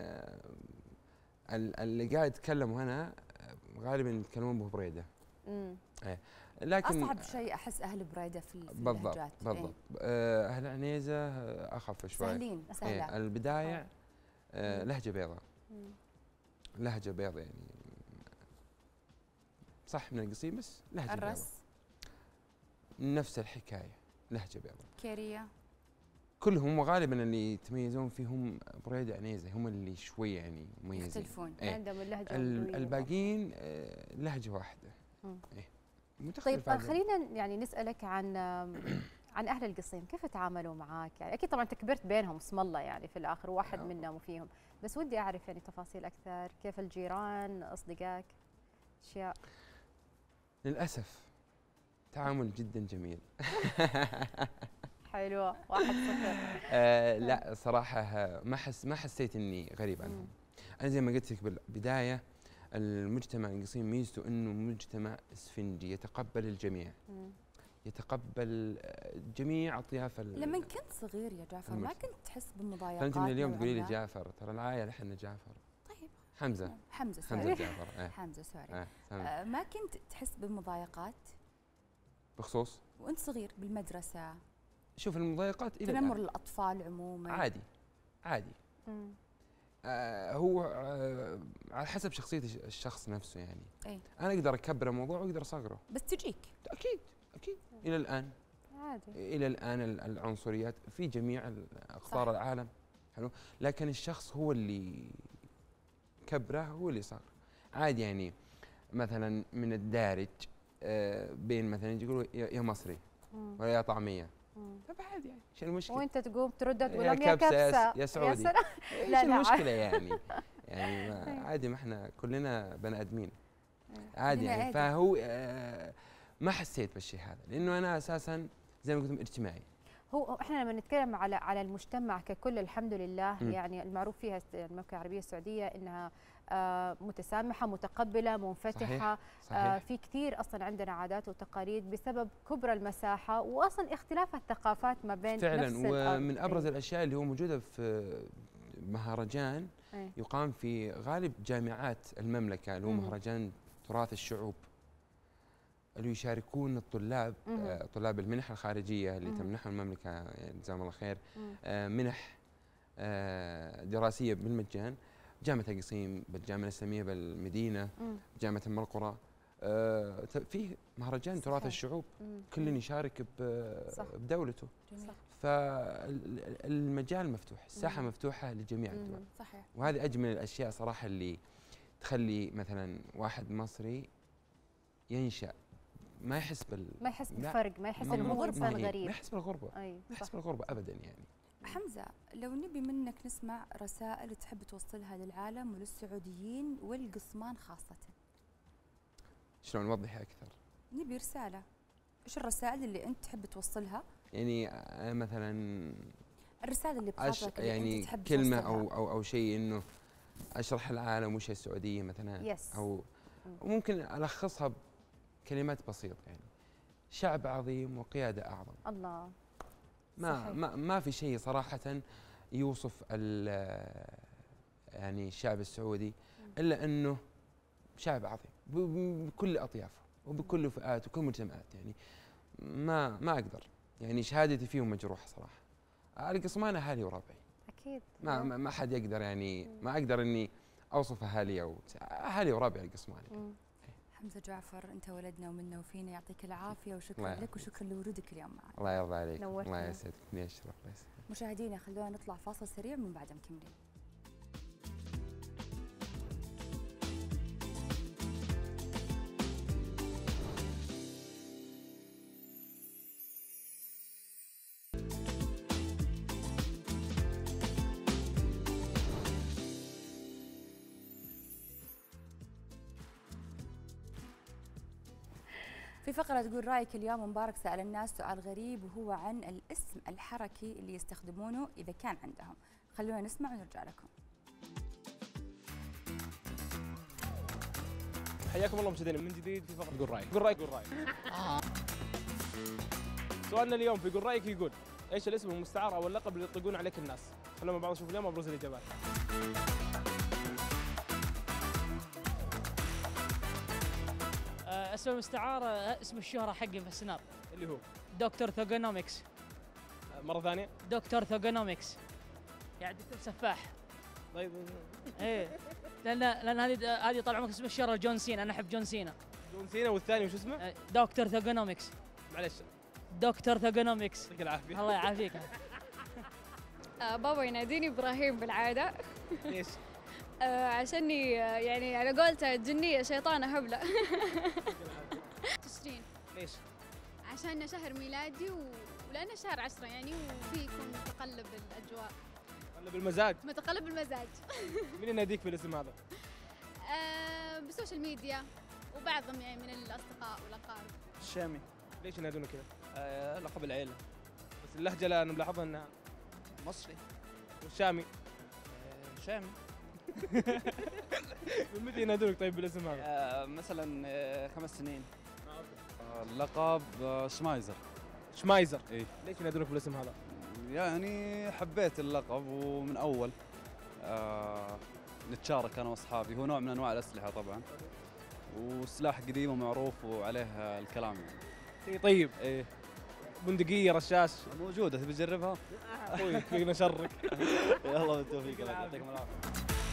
اللي قاعد يتكلموا هنا غالبا يتكلمون ببريده. لكن اصعب شيء احس اهل بريده في اللهجات. بالضبط. اهل عنيزه اخف شوي. سهلين. البدايع لهجه بيضاء. لهجه بيضاء يعني صح من القصيم بس لهجه بيضاء. الرس نفس الحكايه لهجه بيضاء. كيريا كلهم وغالبا اللي يتميزون فيهم بريده عنيزه هم اللي شوي يعني مميزين يختلفون. عندهم اللهجه الباقيين لهجه واحده. طيب خلينا يعني نسألك عن أهل القصيم، كيف تعاملوا معاك؟ يعني أكيد طبعاً أنت كبرت بينهم اسم الله يعني في الآخر واحد منهم وفيهم، بس ودي أعرف يعني تفاصيل أكثر، كيف الجيران، أصدقائك، أشياء. للأسف تعامل جداً جميل. حلوة 1-0. لا صراحة ما حسيت إني غريب عنهم. أنا زي ما قلت لك بالبداية المجتمع القصيم ميزته انه مجتمع اسفنجي يتقبل الجميع. يتقبل جميع اطياف. لما كنت صغير يا جعفر ما كنت تحس بمضايقات؟ فانت من اليوم تقولي لي جعفر، ترى العائله احنا جعفر. طيب حمزه جعفر. حمزه سوري. ما كنت تحس بمضايقات بخصوص وانت صغير بالمدرسه؟ شوف المضايقات الى تنمر الاطفال عموما عادي. هو على حسب شخصية الشخص نفسه يعني. أنا أقدر أكبر الموضوع وأقدر أصغره. بس تجيك. أكيد. إلى الآن. عادي. إلى الآن العنصريات في جميع أقطار العالم. حلو. لكن الشخص هو اللي كبره، هو اللي صار. عادي يعني مثلا من الدارج بين مثلا يقولوا يا مصري ولا يا طعمية. طب عادي يعني ايش المشكله؟ وانت تقوم ترد تقول لهم يا كبسه يا سعودي. ايش المشكله يعني؟ يعني عادي ما احنا كلنا بني ادمين. عادي يعني فهو ما حسيت بالشيء هذا لانه انا اساسا زي ما قلت اجتماعي. هو احنا لما نتكلم على المجتمع ككل الحمد لله يعني المعروف فيها المملكه العربيه السعوديه انها متسامحه متقبله منفتحه. صحيح. في كثير اصلا عندنا عادات وتقاليد بسبب كبر المساحه واصلا اختلاف الثقافات ما بين فعلا نفس ومن ابرز الاشياء اللي هو موجوده في مهرجان إيه. يقام في غالب جامعات المملكة، اللي هو مهرجان تراث الشعوب، اللي يشاركون الطلاب طلاب المنح الخارجية اللي تمنحهم المملكة، يعني جزاهم الله خير، منح دراسية بالمجان، جامعة القصيم، بالجامعة الإسلامية بالمدينة، جامعة أم القرى. فيه مهرجان تراث الشعوب، كل يشارك بدولته. جميل. فالمجال مفتوح، الساحة مفتوحة لجميع الدول. صحيح. وهذه أجمل الأشياء صراحة اللي تخلي مثلا واحد مصري ينشأ ما يحس بالفرق، ما يحس انه هو انسان غريب، ما يحس بالغربة، اي ما يحس بالغربة ابدا. يعني حمزة، لو نبي منك نسمع رسائل تحب توصلها للعالم وللسعوديين والقصمان خاصة، شلون نوضحها اكثر؟ نبي رسالة، ايش الرسائل اللي انت تحب توصلها؟ يعني مثلا الرسالة اللي بخاطرك اللي يعني انت تحب كلمة توصلها. او شيء، انه اشرح العالم وش السعودية مثلا، او ممكن الخصها بكلمات بسيطة. يعني شعب عظيم وقيادة اعظم. الله. ما في شيء صراحة يوصف يعني الشعب السعودي الا انه شعب عظيم بكل اطيافه وبكل فئاته وكل مجتمعات. يعني ما اقدر، يعني شهادتي فيهم مجروحه صراحه. القصمان اهالي وربعي اكيد، ما حد يقدر، يعني ما اقدر اني اوصف اهالي او اهالي وربعي القصمان. حمزة جعفر، انت ولدنا ومنا وفينا، يعطيك العافيه وشكرا لك وشكرا لوجودك اليوم معنا. الله يرضى عليك. نورتنا. الله يسعدك. اني اشرف. الله يسعدك. مشاهدينا خلونا نطلع فاصل سريع من بعد مكملين. في فقرة تقول رأيك اليوم، مبارك سأل الناس سؤال غريب وهو عن الاسم الحركي اللي يستخدمونه إذا كان عندهم. خلونا نسمع ونرجع لكم. حياكم الله مشاهدينا من جديد في فقرة قول رأيك. قول رأيك. قول رأيك. سؤالنا اليوم في قول رأيك يقول ايش الاسم المستعار او اللقب اللي يطلقون عليك الناس؟ خلونا مع بعض نشوف اليوم ابرز الإجابات. اسم المستعار اسم الشهرة حقي في السناب اللي هو دكتور ثوغونومكس. مرة ثانية. دكتور ثوغونومكس يعني دكتور سفاح. طيب. ايه لان هذه طال عمرك اسم الشهرة جون سينا، انا احب جون سينا. جون سينا والثاني وش اسمه؟ دكتور ثوغونومكس. معلش. دكتور ثوغونومكس. يعطيك العافية. الله يعافيك. بابا يناديني ابراهيم بالعادة. ليش؟ عشاني يعني على قولته جنية شيطانة هبلة. تشرين. ليش؟ عشان شهر ميلادي ولأنه شهر 10 يعني وفيه يكون متقلب الأجواء. متقلب المزاج. متقلب المزاج. مين يناديك في الاسم هذا؟ بالسوشيال ميديا وبعضهم يعني من الأصدقاء والأقارب. الشامي. ليش ينادونك كذا؟ لقب العيلة. بس اللهجة لا أنا ملاحظها أنها مصري. والشامي؟ شامي. من متى ينادونك طيب بالاسم هذا؟ مثلا 5 سنين. اللقب شمايزر. شمايزر. ايه. ليش ينادونك بالاسم هذا؟ يعني حبيت اللقب ومن اول نتشارك انا واصحابي، هو نوع من انواع الاسلحه طبعا وسلاح قديم ومعروف وعليه الكلام يعني. شيء طيب. ايه. بندقيه رشاش موجوده، تبي تجربها؟ اخوي فينا شرك. يلا بالتوفيق لك، يعطيكم العافيه.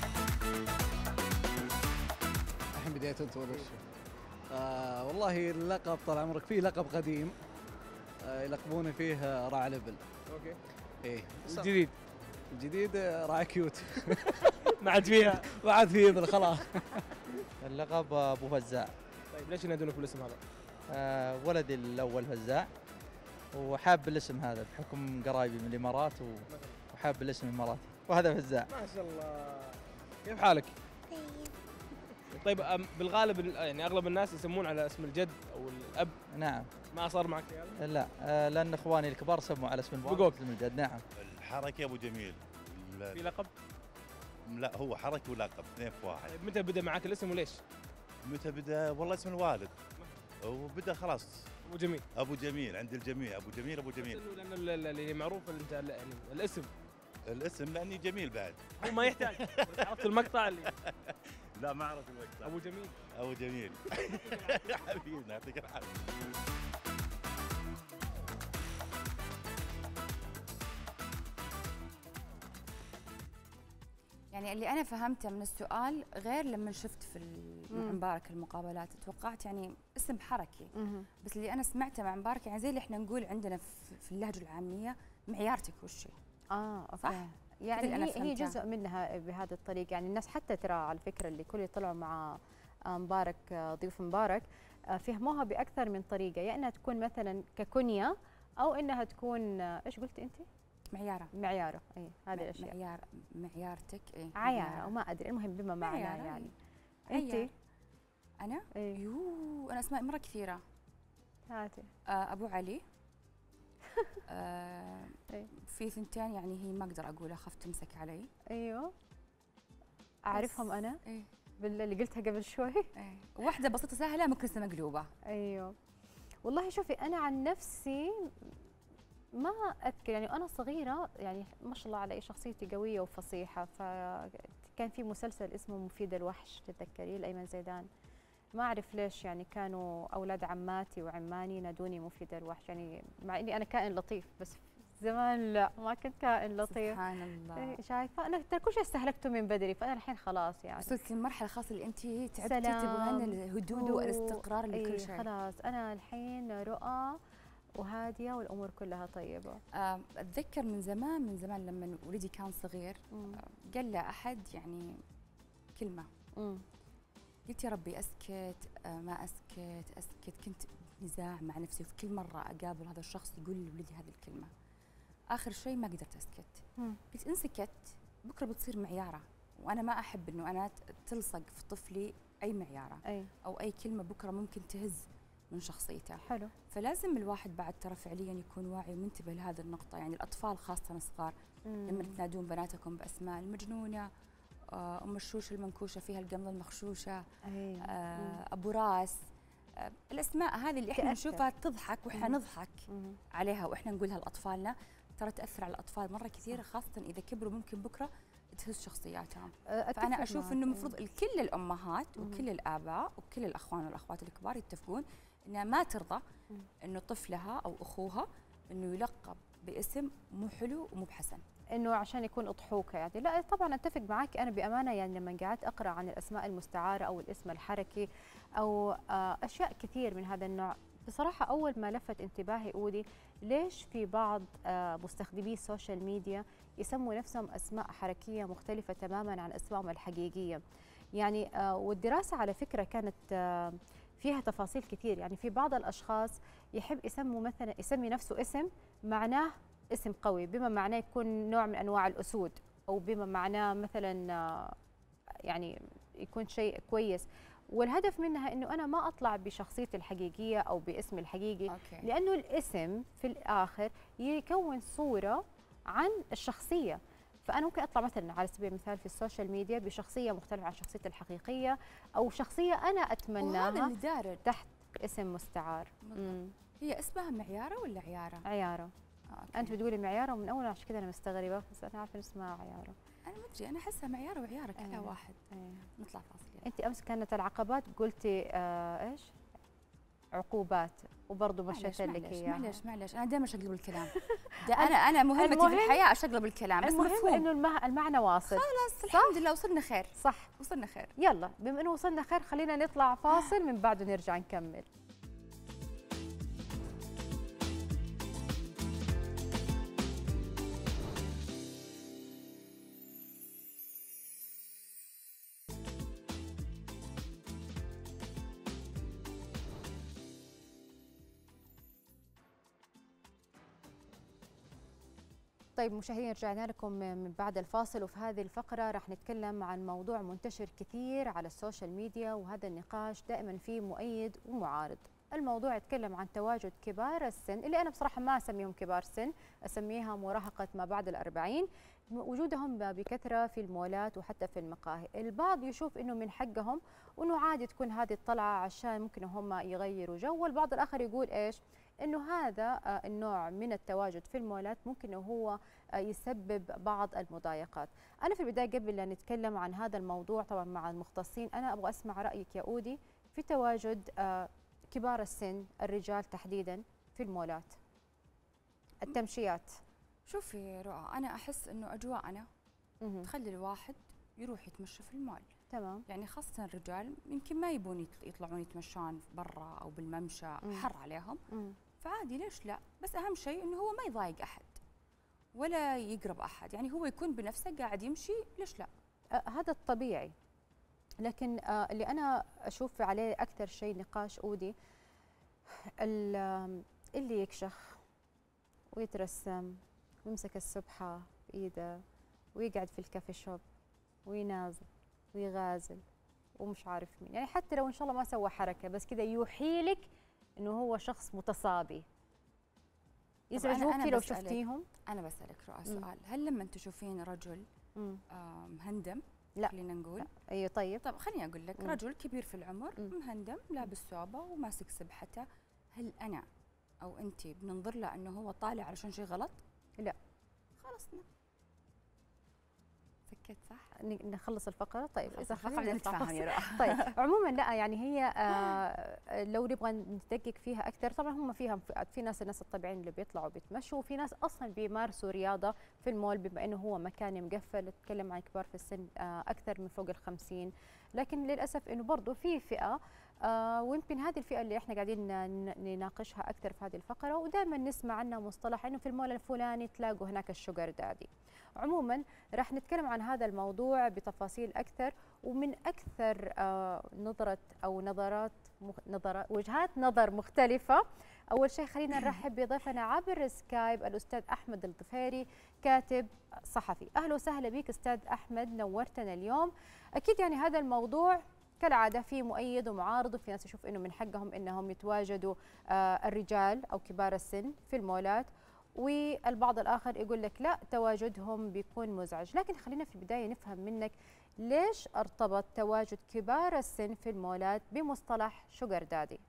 الحين بديت انت ولا والله اللقب طال عمرك فيه لقب قديم يلقبوني فيه راعي لبل. اوكي. ايه. الجديد راعي كيوت. ما عاد فيها. ما عاد فيه خلاص. اللقب ابو فزاع. طيب ليش ينادونك بالاسم هذا؟ ولدي الاول فزاع وحاب الاسم هذا بحكم قرايبي من الامارات وحاب الاسم الاماراتي وهذا فزاع. ما شاء الله. كيف حالك؟ طيب بالغالب يعني اغلب الناس يسمون على اسم الجد او الاب. نعم. ما صار معك هذا؟ لا لان اخواني الكبار سموا على اسم الوالد اسم الجد. نعم. الحركي ابو جميل. في لقب؟ لا هو حركي ولقب اثنين في واحد. طيب متى بدا معك الاسم وليش؟ متى بدا؟ والله اسم الوالد وبدا خلاص. ابو جميل. ابو جميل عند الجميع، ابو جميل ابو جميل. لان اللي معروف انت يعني الاسم الاسم لاني جميل بعد. هو ما يحتاج. عرفت المقطع اللي لا ما اعرف المقطع. ابو جميل. ابو جميل. حبيبنا يعطيك العافيه. يعني اللي انا فهمته من السؤال غير لما شفت في مع مبارك المقابلات، توقعت يعني اسم حركي. بس اللي انا سمعته مع مبارك يعني زي اللي احنا نقول عندنا في اللهجه العاميه معيارتك وشي. اوكي. صح؟ يعني هي جزء منها بهذا الطريق. يعني الناس حتى ترى على فكره اللي كل طلعوا مع مبارك ضيوف مبارك فهموها باكثر من طريقه، يا انها تكون مثلا ككنيه او انها تكون ايش قلتي انت؟ معياره. اي هذه الاشياء. معيارتك اي عياره او ما ادري، المهم بما معناه يعني. انت؟ انا؟ انا اسماء مره كثيره. هاتي. ابو علي. في ثنتين يعني هي ما اقدر اقولها، اخاف تمسك علي. ايوه اعرفهم انا. ايه اللي قلتها قبل شوي. ايه واحده بسيطه سهله ممكن اسمها مقلوبه. ايوه والله شوفي انا عن نفسي ما اذكر، يعني انا صغيره يعني ما شاء الله علي شخصيتي قويه وفصيحه، فكان في مسلسل اسمه مفيد الوحش تتذكريه لايمن زيدان. ما اعرف ليش يعني كانوا اولاد عماتي وعماني ينادوني مفيد الوحش، يعني مع اني انا كائن لطيف بس زمان لا ما كنت كائن لطيف. سبحان الله. شايفه انا ترى كل شيء استهلكته من بدري، فانا الحين خلاص يعني وصلت للمرحله خاصه اللي انت تعبتي تبغين الهدوء والاستقرار لكل شيء. خلاص انا الحين رؤى وهاديه والامور كلها طيبه. اتذكر من زمان لما ولدي كان صغير قال له احد يعني كلمه قلت يا ربي اسكت ما اسكت كنت نزاع مع نفسي، وفي كل مره اقابل هذا الشخص يقول لولدي هذه الكلمه. اخر شيء ما قدرت اسكت. قلت ان سكت بكره بتصير معياره، وانا ما احب انه انا تلصق في طفلي اي معياره او اي كلمه بكره ممكن تهز من شخصيته. حلو. فلازم الواحد بعد ترى فعليا يكون واعي ومنتبه لهذه النقطه. يعني الاطفال خاصه الصغار لما تنادون بناتكم باسماء المجنونه، ام الشوشه المنكوشه فيها القمله المخشوشه، ابو راس، الاسماء هذه اللي احنا نشوفها تضحك واحنا نضحك عليها واحنا نقولها لاطفالنا، ترى تاثر على الاطفال مره كثير، خاصه اذا كبروا ممكن بكره تهز شخصياتهم. فانا اشوف انه المفروض كل الامهات وكل الاباء وكل الاخوان والاخوات الكبار يتفقون انها ما ترضى انه طفلها او اخوها انه يلقب باسم مو حلو ومو بحسن، انه عشان يكون اضحوكه يعني. لا طبعا اتفق معك. انا بامانه يعني لما قعدت اقرا عن الاسماء المستعاره او الاسم الحركي او اشياء كثير من هذا النوع، بصراحه اول ما لفت انتباهي اودي ليش في بعض مستخدمي السوشيال ميديا يسموا نفسهم اسماء حركيه مختلفه تماما عن اسمائهم الحقيقيه. يعني والدراسه على فكره كانت فيها تفاصيل كثير. يعني في بعض الاشخاص يحب يسمي نفسه اسم معناه اسم قوي، بما معناه يكون نوع من انواع الاسود، او بما معناه مثلا يعني يكون شيء كويس، والهدف منها انه انا ما اطلع بشخصيتي الحقيقيه او باسمي الحقيقي. لانه الاسم في الاخر يكون صوره عن الشخصيه. فانا ممكن اطلع مثلا على سبيل المثال في السوشيال ميديا بشخصيه مختلفه عن شخصيتي الحقيقيه، او شخصيه انا اتمناها تحت اسم مستعار. هي اسمها معياره ولا عياره؟ عياره. انت بتقولي معياره ومن اول عشان كذا انا مستغربه، بس انا عارفه اسمها عياره. انا ما ادري، انا احسها معياره وعياره كلها واحد. نطلع فاصل. انت امس كانت العقبات قلتي ايش؟ عقوبات، وبرضه مشيت لك اياها. معلش انا دائما اشقلب الكلام. انا مهمتي في الحياه اشقلب الكلام، بس المهم انه المعنى واصل. خلاص الحمد لله وصلنا خير. صح وصلنا خير. يلا بما انه وصلنا خير خلينا نطلع فاصل من بعده نرجع نكمل. طيب مشاهدينا رجعنا لكم من بعد الفاصل، وفي هذه الفقرة راح نتكلم عن موضوع منتشر كثير على السوشيال ميديا، وهذا النقاش دائما فيه مؤيد ومعارض. الموضوع يتكلم عن تواجد كبار السن، اللي أنا بصراحة ما أسميهم كبار سن، أسميها مراهقة ما بعد ال40، وجودهم بكثرة في المولات وحتى في المقاهي. البعض يشوف إنه من حقهم وإنه عادي تكون هذه الطلعة عشان ممكن هم يغيروا جو، والبعض الآخر يقول إيش؟ انه هذا النوع من التواجد في المولات ممكن انه هو يسبب بعض المضايقات. انا في البدايه قبل لا نتكلم عن هذا الموضوع طبعا مع المختصين، انا ابغى اسمع رايك يا اودي في تواجد كبار السن، الرجال تحديدا في المولات، التمشيات. شوفي رؤى، انا احس انه اجواءنا تخلي الواحد يروح يتمشى في المول. تمام. يعني خاصة الرجال يمكن ما يبون يطلعون يتمشون برا أو بالممشى، حر عليهم. فعادي ليش لا، بس أهم شيء إنه هو ما يضايق أحد ولا يقرب أحد، يعني هو يكون بنفسه قاعد يمشي، ليش لا. هذا الطبيعي. لكن اللي أنا أشوف عليه أكثر شيء نقاش أودي، اللي يكشخ ويترسم ويمسك السبحة بإيده ويقعد في الكافي شوب وينازل ويغازل ومش عارف مين، يعني حتى لو ان شاء الله ما سوى حركه بس كذا يوحي لك انه هو شخص متصابي. يزعجوكي لو شفتيهم؟ انا بسالك رؤى سؤال، هل لما تشوفين رجل مهندم، لا خلينا نقول، ايوه طيب خليني اقول لك، رجل كبير في العمر مهندم لابس ثوبه وماسك سبحته، هل انا او انت بننظر له انه هو طالع علشان شيء غلط؟ لا خلاص سكت صح؟ نخلص الفقرة. طيب إذا خلينا نتفاهم يا رؤى. طيب عموما لا يعني هي لو نبغى ندقق فيها أكثر، طبعا هم فيها في ناس الطبيعيين اللي بيطلعوا بيتمشوا، وفي ناس أصلا بيمارسوا رياضة في المول بما إنه هو مكان مقفل. نتكلم عن كبار في السن أكثر من فوق ال50، لكن للأسف إنه برضه في فئة ويمكن هذه الفئة اللي احنا قاعدين نناقشها أكثر في هذه الفقرة، ودائما نسمع عنها مصطلح إنه في المول الفلاني تلاقوا هناك الشوجر دادي. عموما راح نتكلم عن هذا الموضوع بتفاصيل أكثر ومن أكثر وجهات نظر مختلفة. أول شيء خلينا نرحب بضيفنا عبر سكايب الأستاذ أحمد الضفيري، كاتب صحفي. أهلا وسهلا بك أستاذ أحمد، نورتنا اليوم. أكيد يعني هذا الموضوع كالعادة في مؤيد ومعارض، وفي ناس يشوف إنه من حقهم إنهم يتواجدوا الرجال أو كبار السن في المولات، والبعض الآخر يقول لك لا تواجدهم بيكون مزعج. لكن خلينا في البداية نفهم منك ليش ارتبط تواجد كبار السن في المولات بمصطلح شوجر دادي؟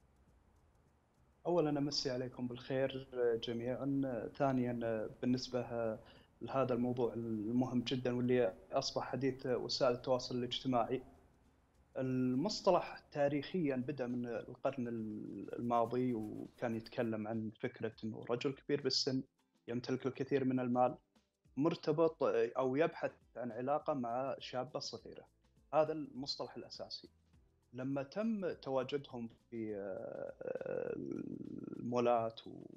أولا أمسي عليكم بالخير جميعا. ثانيا بالنسبة لهذا الموضوع المهم جدا واللي أصبح حديث وسائل التواصل الاجتماعي، المصطلح تاريخيا بدأ من القرن الماضي، وكان يتكلم عن فكرة أنه رجل كبير بالسن يمتلك الكثير من المال مرتبط أو يبحث عن علاقة مع شابة صغيرة. هذا المصطلح الأساسي. لما تم تواجدهم في المولات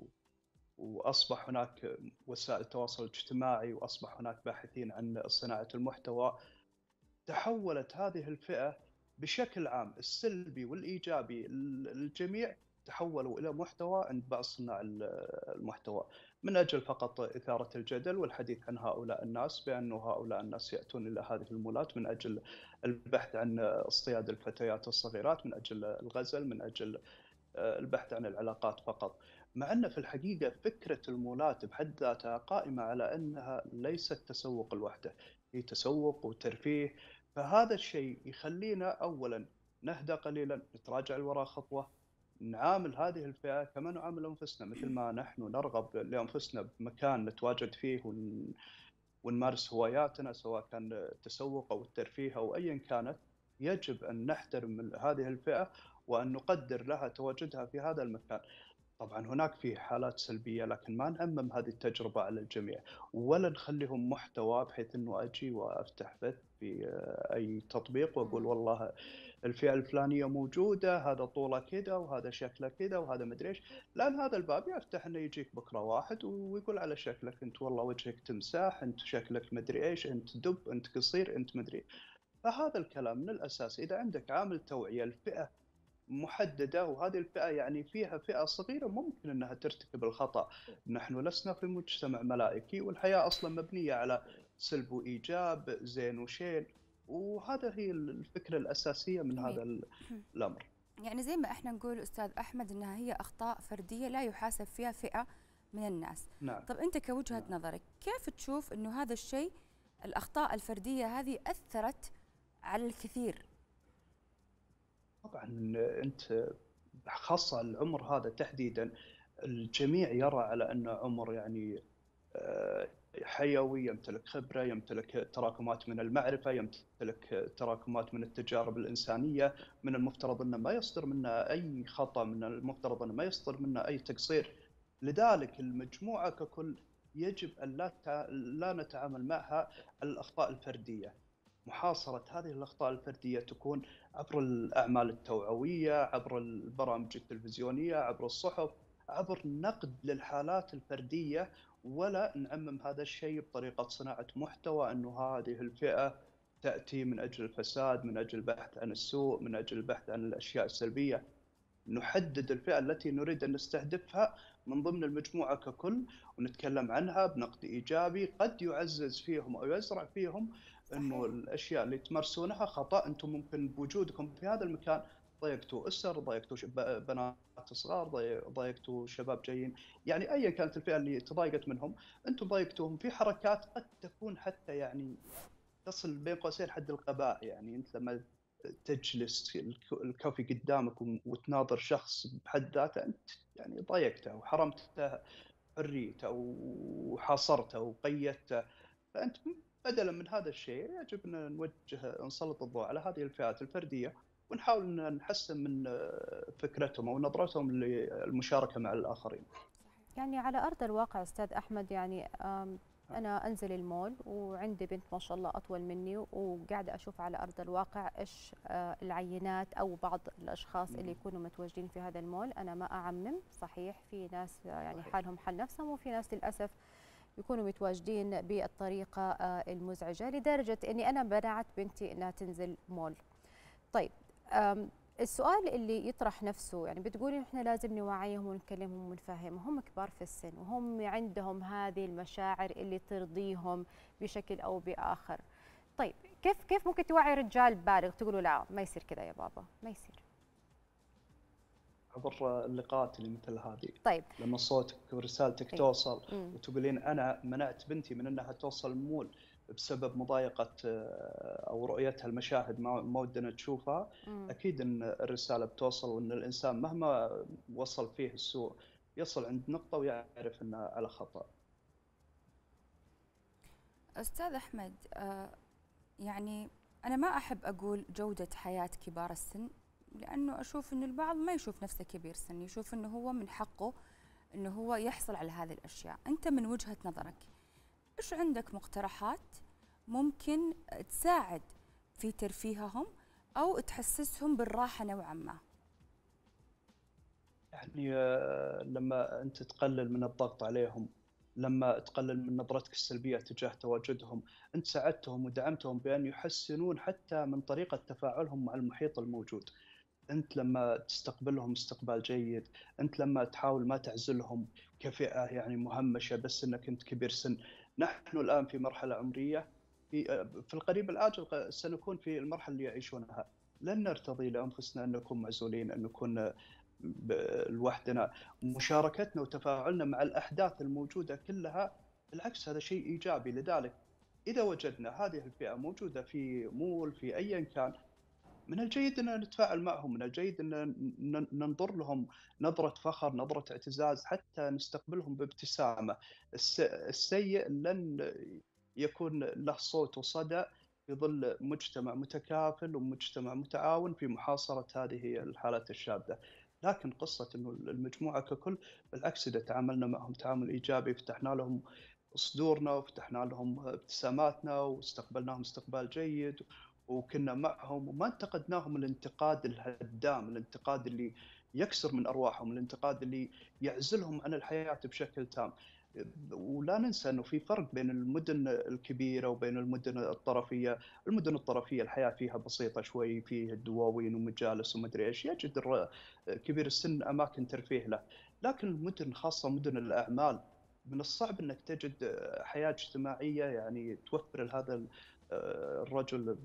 وأصبح هناك وسائل التواصل الاجتماعي وأصبح هناك باحثين عن صناعة المحتوى، تحولت هذه الفئة بشكل عام السلبي والإيجابي. الجميع تحولوا إلى محتوى عند بعض صناع المحتوى من أجل فقط إثارة الجدل والحديث عن هؤلاء الناس، بأن هؤلاء الناس يأتون إلى هذه المولات من أجل البحث عن اصطياد الفتيات الصغيرات، من أجل الغزل، من أجل البحث عن العلاقات فقط. مع أن في الحقيقة فكرة المولات بحد ذاتها قائمة على أنها ليست تسوق لوحده، هي تسوق وترفيه. فهذا الشيء يخلينا أولا نهدى قليلا، نتراجع الوراء خطوة، نعامل هذه الفئة كما نعامل أنفسنا، مثل ما نحن نرغب لأنفسنا بمكان نتواجد فيه ونمارس هواياتنا، سواء كان التسوق أو الترفيه أو أيا كانت. يجب أن نحترم هذه الفئة وأن نقدر لها تواجدها في هذا المكان. طبعا هناك في حالات سلبية، لكن ما نعمم هذه التجربة على الجميع ولا نخليهم محتوى بحيث أنه أجي وأفتح بث في أي تطبيق وأقول والله الفئة الفلانية موجودة، هذا طوله كذا وهذا شكله كذا وهذا مدري إيش. لأن هذا الباب يفتح أنه يجيك بكرة واحد ويقول على شكلك أنت والله وجهك تمساح، أنت شكلك مدري إيش، أنت دب، أنت قصير، أنت مدري. فهذا الكلام من الأساس إذا عندك عامل توعية الفئة محددة، وهذه الفئة يعني فيها فئة صغيرة ممكن أنها ترتكب الخطأ. نحن لسنا في مجتمع ملائكي، والحياة أصلا مبنية على سلب وإيجاب، زين وشين، وهذا هي الفكرة الأساسية من هذا الأمر. يعني زي ما احنا نقول أستاذ أحمد أنها هي أخطاء فردية لا يحاسب فيها فئة من الناس. نعم. طب أنت كوجهة نظرك كيف تشوف أنه هذا الشيء، الأخطاء الفردية هذه أثرت على الكثير؟ طبعا أنت خاصة العمر هذا تحديدا الجميع يرى على أنه عمر يعني حيوي، يمتلك خبرة، يمتلك تراكمات من المعرفة، يمتلك تراكمات من التجارب الإنسانية. من المفترض أنه ما يصدر منه أي خطأ، من المفترض أنه ما يصدر منه أي تقصير. لذلك المجموعة ككل يجب أن لا نتعامل معها الأخطاء الفردية. محاصرة هذه الأخطاء الفردية تكون عبر الأعمال التوعوية، عبر البرامج التلفزيونية، عبر الصحف، عبر نقد للحالات الفردية، ولا نعمم هذا الشيء بطريقة صناعة محتوى أنه هذه الفئة تأتي من أجل الفساد، من أجل البحث عن السوء، من أجل البحث عن الأشياء السلبية. نحدد الفئة التي نريد أن نستهدفها من ضمن المجموعة ككل، ونتكلم عنها بنقد إيجابي قد يعزز فيهم أو يزرع فيهم أنه الأشياء اللي تمارسونها خطأ. أنتم ممكن بوجودكم في هذا المكان ضايقتوا أسر، ضايقتوا بنات صغار، ضايقتوا شباب جايين، يعني أيا كانت الفئة اللي تضايقت منهم، أنتم ضايقتوهم في حركات قد تكون حتى يعني تصل بين قوسين حد الغباء. يعني أنت لما تجلس الكوفي قدامك وتناظر شخص بحد ذاته، أنت يعني ضايقته وحرمته حريته وحاصرته وقيدته. فأنت بدلا من هذا الشيء يجب أن نسلط الضوء على هذه الفئات الفردية، ونحاول أن نحسن من فكرتهم أو نظرتهم للمشاركة مع الآخرين. يعني على أرض الواقع أستاذ أحمد، يعني أنا أنزل المول وعندي بنت ما شاء الله أطول مني، وقاعدة أشوف على أرض الواقع إيش العينات أو بعض الأشخاص اللي يكونوا متواجدين في هذا المول. أنا ما أعمم، صحيح في ناس يعني حالهم حال نفسهم، وفي ناس للأسف يكونوا متواجدين بالطريقة المزعجة لدرجة أني أنا منعت بنتي أنها تنزل مول. طيب السؤال اللي يطرح نفسه، يعني بتقولي إحنا لازم نوعيهم ونكلمهم ونفهمهم، هم كبار في السن وهم عندهم هذه المشاعر اللي ترضيهم بشكل أو بآخر. طيب كيف ممكن توعي رجال بالغ تقولوا لا ما يصير كذا يا بابا، ما يصير؟ عبر اللقاءات اللي مثل هذه. طيب لما صوتك ورسالتك توصل وتقولين أنا منعت بنتي من أنها توصل المول بسبب مضايقة أو رؤيتها المشاهد ما ودنا تشوفها، أكيد أن الرسالة بتوصل، وأن الإنسان مهما وصل فيه السوء يصل عند نقطة ويعرف أنه على خطأ. أستاذ أحمد، يعني أنا ما أحب أقول جودة حياة كبار السن، لأنه أشوف أن البعض ما يشوف نفسه كبير سن، يشوف أنه هو من حقه أنه هو يحصل على هذه الأشياء. أنت من وجهة نظرك إيش عندك مقترحات ممكن تساعد في ترفيههم أو تحسسهم بالراحة نوعا ما؟ يعني لما أنت تقلل من الضغط عليهم، لما تقلل من نظرتك السلبية تجاه تواجدهم، أنت ساعدتهم ودعمتهم بأن يحسنون حتى من طريقة تفاعلهم مع المحيط الموجود. أنت لما تستقبلهم استقبال جيد، أنت لما تحاول ما تعزلهم كفئة يعني مهمشة بس أنك أنت كبير سن. نحن الآن في مرحلة عمرية في القريب العاجل سنكون في المرحلة اللي يعيشونها. لن نرتضي لأنفسنا أن نكون معزولين، أن نكون لوحدنا. مشاركتنا وتفاعلنا مع الأحداث الموجودة كلها بالعكس هذا شيء إيجابي. لذلك إذا وجدنا هذه الفئة موجودة في مول في أيا كان، من الجيد أن نتفاعل معهم، من الجيد أن ننظر لهم نظرة فخر، نظرة اعتزاز، حتى نستقبلهم بابتسامة. السيء لن يكون له صوت وصدى في ظل مجتمع متكافل ومجتمع متعاون في محاصرة هذه الحالات الشاذة. لكن قصة أنه المجموعة ككل بالعكس، إذا تعاملنا معهم تعامل إيجابي، فتحنا لهم صدورنا وفتحنا لهم ابتساماتنا واستقبلناهم استقبال جيد وكنا معهم وما انتقدناهم الانتقاد الهدام، الانتقاد اللي يكسر من أرواحهم، الانتقاد اللي يعزلهم عن الحياة بشكل تام. ولا ننسى أنه في فرق بين المدن الكبيرة وبين المدن الطرفية. المدن الطرفية الحياة فيها بسيطة شوي، فيه دواوين ومجالس ومدري إيش، يجد كبير السن أماكن ترفيه له. لكن المدن خاصة مدن الأعمال من الصعب أنك تجد حياة اجتماعية يعني توفر لهذا الرجل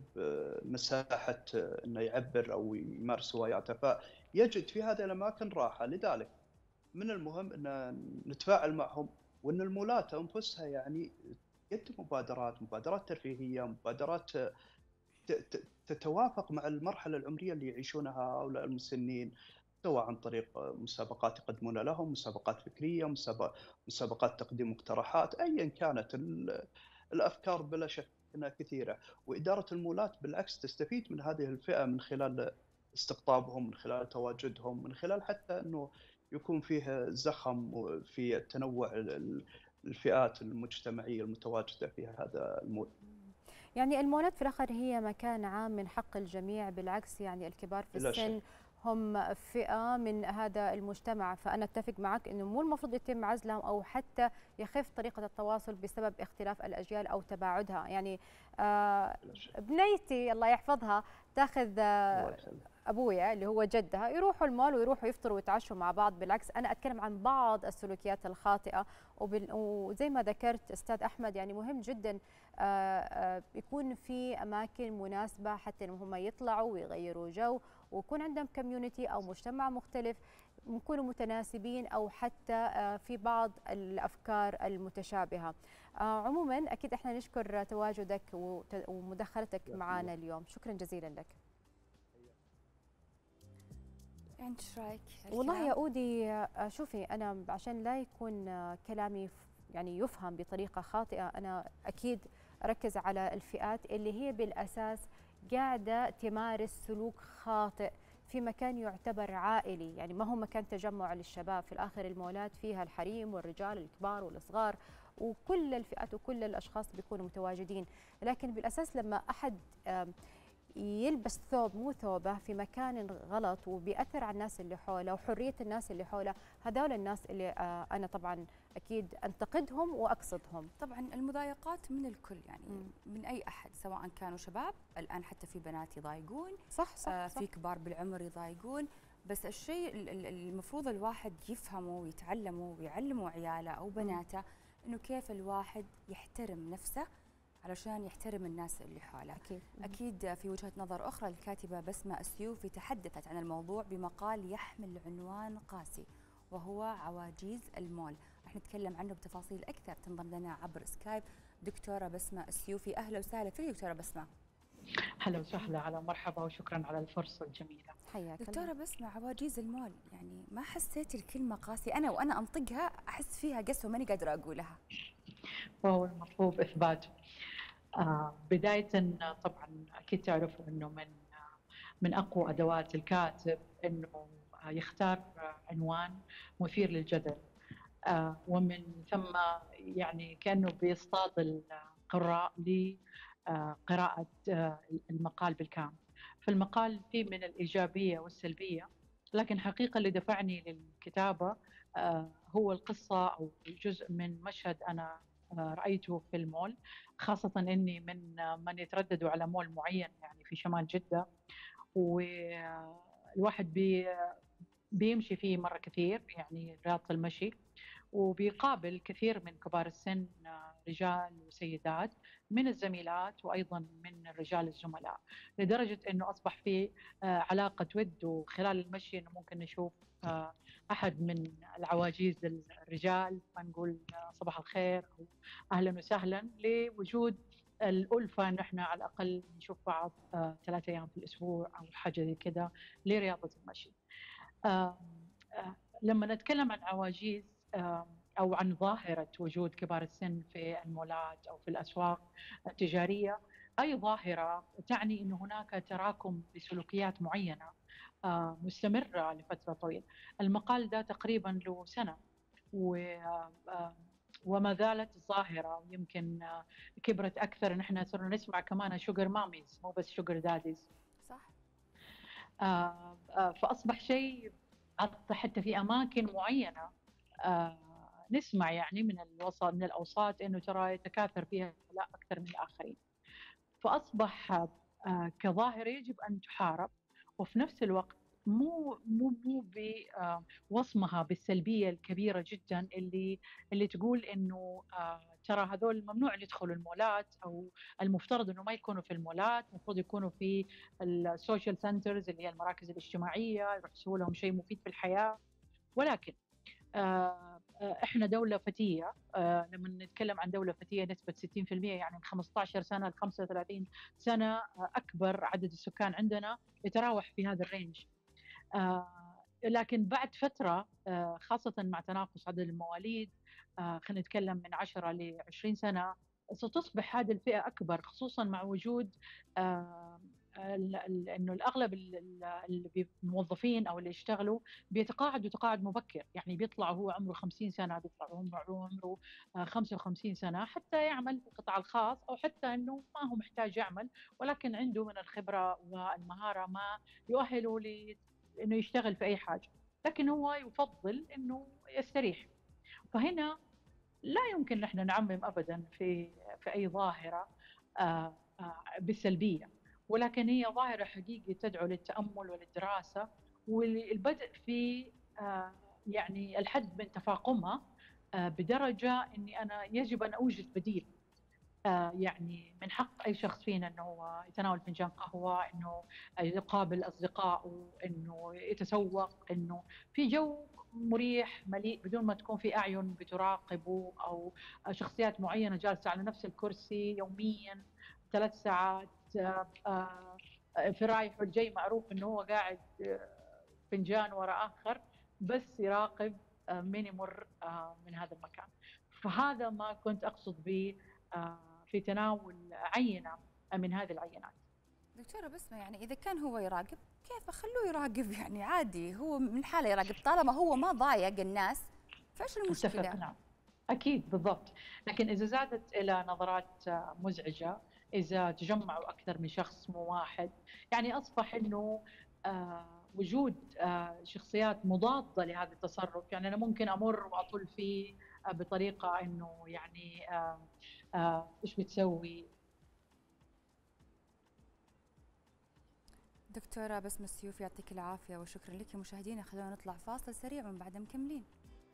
مساحة أنه يعبر أو يمارس هواياته، فيجد في هذه الأماكن راحة. لذلك من المهم أن نتفاعل معهم، وأن المولات أنفسها يعني تقدم مبادرات ترفيهية، مبادرات تتوافق مع المرحلة العمرية اللي يعيشونها هؤلاء المسنين. سواء عن طريق مسابقات يقدمون لهم، مسابقات فكرية، مسابقات تقديم مقترحات، أيًا كانت الأفكار بلا شك أنها كثيرة، وإدارة المولات بالعكس تستفيد من هذه الفئة من خلال استقطابهم، من خلال تواجدهم، من خلال حتى أنه يكون فيه زخم في التنوع الفئات المجتمعية المتواجدة في هذا المول. يعني المولات في الآخر هي مكان عام من حق الجميع، بالعكس يعني الكبار في السن هم فئة من هذا المجتمع، فأنا أتفق معك أنه مو المفروض يتم عزلهم أو حتى يخف طريقة التواصل بسبب اختلاف الأجيال أو تباعدها. يعني بنيتي الله يحفظها تاخذ أبويا اللي هو جدها يروحوا المول ويروحوا يفطروا ويتعشوا مع بعض. بالعكس أنا أتكلم عن بعض السلوكيات الخاطئة، وزي ما ذكرت أستاذ أحمد يعني مهم جدا يكون في أماكن مناسبة حتى إنهم هم يطلعوا ويغيروا جو، ويكون عندهم كوميونتي أو مجتمع مختلف، نكونوا متناسبين أو حتى في بعض الأفكار المتشابهة. عموما أكيد إحنا نشكر تواجدك ومداخلتك معنا اليوم، شكرا جزيلا لك. انت ايش رايك؟ والله يا أودي شوفي، أنا عشان لا يكون كلامي يعني يفهم بطريقة خاطئة، أنا أكيد أركز على الفئات اللي هي بالأساس قاعدة تمارس سلوك خاطئ في مكان يعتبر عائلي، يعني ما هو مكان تجمع للشباب. في الآخر المولات فيها الحريم والرجال الكبار والصغار وكل الفئات وكل الأشخاص بيكونوا متواجدين، لكن بالأساس لما أحد يلبس ثوب مو ثوبه في مكان غلط وبيأثر على الناس اللي حوله وحرية الناس اللي حوله، هذول الناس اللي أنا طبعا أكيد أنتقدهم وأقصدهم. طبعا المضايقات من الكل، يعني من أي أحد، سواء كانوا شباب، الآن حتى في بنات يضايقون، صح في كبار بالعمر يضايقون، بس الشيء المفروض الواحد يفهمه ويتعلمه ويعلمه عياله أو بناته إنه كيف الواحد يحترم نفسه علشان يحترم الناس اللي حوله. أكيد في وجهة نظر أخرى الكاتبة بسمة السيوفي تحدثت عن الموضوع بمقال يحمل عنوان قاسي وهو عواجيز المول. رح نتكلم عنه بتفاصيل أكثر. تنضم لنا عبر سكايب دكتورة بسمة السيوفي. أهلا وسهلا فيك دكتورة بسمة. هلا وسهلا، على مرحبا وشكرا على الفرصة الجميلة. حياك دكتورة بسمة، عواجيز المول، يعني ما حسيت الكلمة قاسي؟ أنا وأنا أنطقها أحس فيها قسوة ماني قادرة أقولها. وهو المطلوب إثباته. بداية طبعا أكيد تعرفوا أنه من أقوى أدوات الكاتب أنه يختار عنوان مثير للجدل، ومن ثم يعني كأنه بيصطاد القراء لقراءة المقال بالكامل. فالمقال فيه من الإيجابية والسلبية، لكن حقيقة اللي دفعني للكتابة هو القصة أو جزء من مشهد أنا رأيته في المول، خاصة أني من يترددوا على مول معين يعني في شمال جدة، والواحد بيمشي فيه مرة كثير، يعني رياضة المشي، وبيقابل كثير من كبار السن، رجال وسيدات، من الزميلات وأيضا من الرجال الزملاء، لدرجة أنه أصبح في علاقة ود، وخلال المشي أنه ممكن نشوف أحد من العواجيز الرجال فنقول صباح الخير أو أهلا وسهلا، لوجود الألفة أن احنا على الأقل نشوف بعض 3 أيام في الأسبوع أو حاجة زي كذا لرياضة المشي. لما نتكلم عن عواجيز أو عن ظاهرة وجود كبار السن في المولات أو في الأسواق التجارية، أي ظاهرة تعني أن هناك تراكم لسلوكيات معينة مستمرة لفترة طويلة. المقال ده تقريبا له سنة وما زالت الظاهرة، يمكن كبرت أكثر، نحن صرنا نسمع كمان شوجر ماميز مو بس شوجر داديز. صح. فأصبح شيء حتى في أماكن معينة نسمع يعني من الأوساط إنه ترى يتكاثر فيها لا أكثر من الآخرين. فأصبح كظاهرة يجب أن تحارب، وفي نفس الوقت مو بوصمها بالسلبية الكبيرة جدا اللي تقول إنه ترى هذول ممنوع يدخلوا المولات، أو المفترض إنه ما يكونوا في المولات، المفروض يكونوا في السوشيال سنترز اللي هي المراكز الاجتماعية يحسوا لهم شيء مفيد في الحياة. ولكن احنا دولة فتية، لما نتكلم عن دولة فتية نسبة 60%، يعني من 15 سنة ل 35 سنة أكبر عدد السكان عندنا يتراوح في هذا الرينج. لكن بعد فترة خاصة مع تناقص عدد المواليد، خلينا نتكلم من 10 ل 20 سنة، ستصبح هذه الفئة أكبر، خصوصا مع وجود انه الاغلب الموظفين او اللي يشتغلوا بيتقاعدوا تقاعد مبكر، يعني بيطلع هو عمره 50 سنه، بيطلع هو عمره 55 سنه حتى يعمل في القطاع الخاص، او حتى انه ما هو محتاج يعمل ولكن عنده من الخبره والمهاره ما يؤهله انه يشتغل في اي حاجه، لكن هو يفضل انه يستريح. فهنا لا يمكن نحن نعمم ابدا في اي ظاهره بالسلبيه، ولكن هي ظاهره حقيقي تدعو للتامل وللدراسه والبدء في يعني الحد من تفاقمها بدرجه اني انا يجب ان اوجد بديل. يعني من حق اي شخص فينا انه هو يتناول فنجان قهوه، انه يقابل اصدقائه، انه يتسوق، انه في جو مريح مليء بدون ما تكون في اعين بتراقبه او شخصيات معينه جالسه على نفس الكرسي يوميا 3 ساعات في رايح والجاي، معروف انه هو قاعد فنجان وراء اخر بس يراقب من يمر من هذا المكان. فهذا ما كنت اقصد به في تناول عينة من هذه العينات. دكتورة بسمة، يعني إذا كان هو يراقب كيف أخلوه يراقب؟ يعني عادي هو من حاله يراقب طالما هو ما ضايق الناس، فإيش المشكلة؟ نعم أكيد بالضبط، لكن إذا زادت إلى نظرات مزعجة، إذا تجمعوا أكثر من شخص مو واحد، يعني أصبح إنه وجود شخصيات مضادة لهذا التصرف، يعني أنا ممكن أمر وأطل فيه بطريقة إنه يعني إيش بتسوي. دكتورة بسمة السيوف يعطيك العافية وشكرا لك. مشاهدينا خلونا نطلع فاصل سريع ومن بعد مكملين.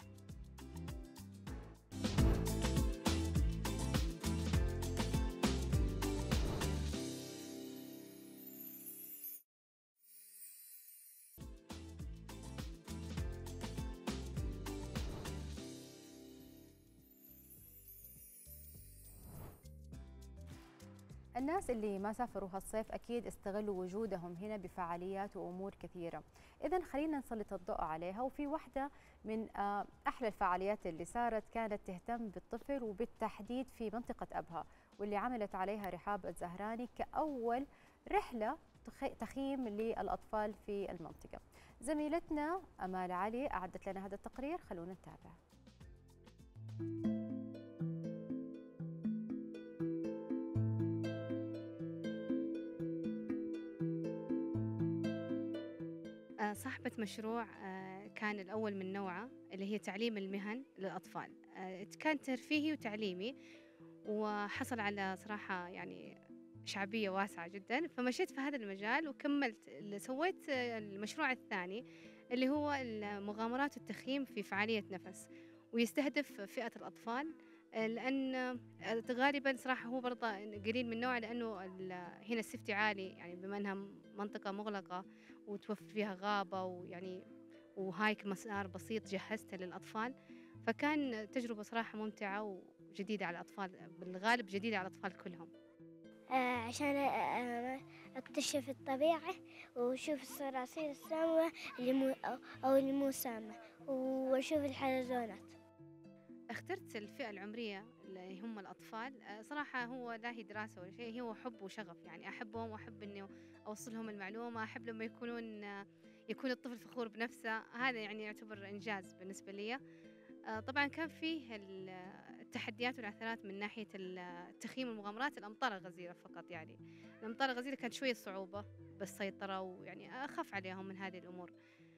الناس اللي ما سافروا هالصيف أكيد استغلوا وجودهم هنا بفعاليات وأمور كثيرة، إذن خلينا نسلط الضوء عليها. وفي واحدة من أحلى الفعاليات اللي صارت كانت تهتم بالطفل وبالتحديد في منطقة أبها، واللي عملت عليها رحاب الزهراني كأول رحلة تخييم للأطفال في المنطقة. زميلتنا أمال علي أعدت لنا هذا التقرير، خلونا نتابع. صاحبة مشروع كان الأول من نوعه اللي هي تعليم المهن للأطفال، كان ترفيهي وتعليمي، وحصل على صراحة يعني شعبية واسعة جدا، فمشيت في هذا المجال وكملت. سويت المشروع الثاني اللي هو المغامرات والتخييم في فعالية نفس، ويستهدف فئة الأطفال، لأن غالبا صراحة هو برضه قليل من نوعه، لأنه هنا السفتي عالي، يعني بما أنها منطقة مغلقة وتوفر فيها غابة ويعني وهايك مسار بسيط جهزته للأطفال، فكان تجربة صراحة ممتعة وجديدة على الأطفال، بالغالب جديدة على الأطفال كلهم. عشان أكتشف الطبيعة وأشوف الصراصير السامة أو اللي مو سامة، وأشوف الحلزونات. اخترت الفئة العمرية اللي هم الأطفال، صراحة هو لا هي دراسة ولا شيء، هو حب وشغف، يعني أحبهم وأحب إني أوصلهم المعلومة، أحب لما يكون الطفل فخور بنفسه، هذا يعني يعتبر إنجاز بالنسبة لي. طبعا كان فيه التحديات والعثرات من ناحية التخييم والمغامرات. الأمطار الغزيرة فقط، يعني الأمطار الغزيرة كانت شوية صعوبة بالسيطرة، ويعني أخاف عليهم من هذه الأمور.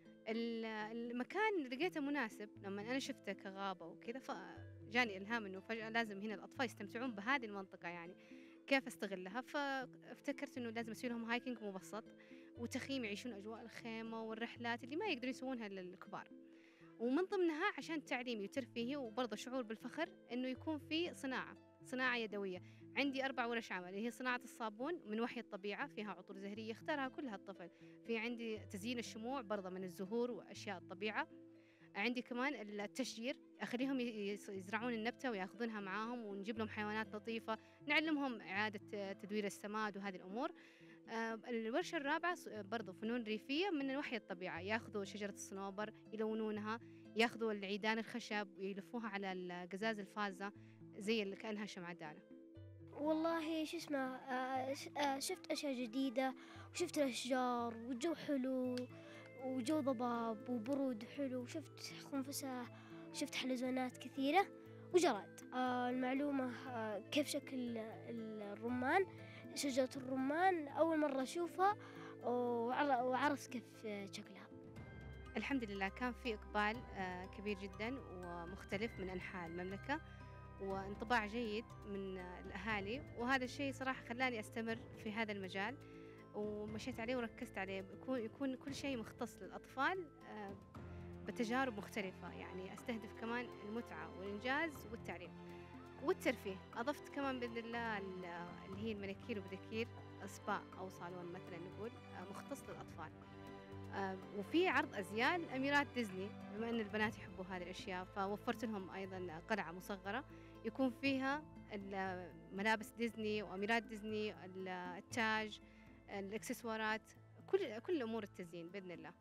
المكان لقيته مناسب لما أنا شفته كغابة وكذا، فجاني إلهام إنه فجأة لازم هنا الأطفال يستمتعون بهذه المنطقة، يعني كيف استغلها. فافتكرت إنه لازم أسوي لهم هايكينج مبسط وتخييم، يعيشون أجواء الخيمة والرحلات اللي ما يقدرون يسوونها للكبار، ومن ضمنها عشان تعليمي وترفيهي وبرضه شعور بالفخر إنه يكون في صناعة يدوية. عندي 4 ورش عمل، اللي هي صناعة الصابون من وحي الطبيعة، فيها عطور زهرية اختارها كلها الطفل. في عندي تزيين الشموع برضه من الزهور وأشياء الطبيعة. عندي كمان التشجير، أخليهم يزرعون النبتة ويأخذونها معاهم، ونجيب لهم حيوانات لطيفة، نعلمهم إعادة تدوير السماد وهذه الأمور. الورشة الرابعة برضو فنون ريفية من وحي الطبيعة، ياخذوا شجرة الصنوبر يلونونها، ياخذوا العيدان الخشب ويلفوها على القزاز الفازة زي اللي كأنها شمعدانة. والله شو اسمه شفت أشياء جديدة وشفت الأشجار والجو حلو وجو ضباب وبرود حلو، وشفت خنفسة، شفت حلزونات كثيرة وجراد. المعلومة كيف شكل الرمان، شجرة الرمان أول مرة أشوفها وعرفت كيف شكلها. الحمد لله كان في إقبال كبير جدا ومختلف من أنحاء المملكة، وانطباع جيد من الأهالي، وهذا الشيء صراحة خلاني أستمر في هذا المجال ومشيت عليه وركزت عليه. يكون كل شيء مختص للأطفال بتجارب مختلفة، يعني أستهدف كمان المتعة والإنجاز والتعليم والترفيه. أضفت كمان بإذن الله اللي هي المناكير وبداكير سبا أو صالون مثلا نقول مختص للأطفال. وفي عرض أزياء لأميرات ديزني، بما أن البنات يحبوا هذه الأشياء فوفرت لهم أيضا قلعة مصغرة يكون فيها ملابس ديزني وأميرات ديزني، التاج، الإكسسوارات، كل أمور التزيين بإذن الله.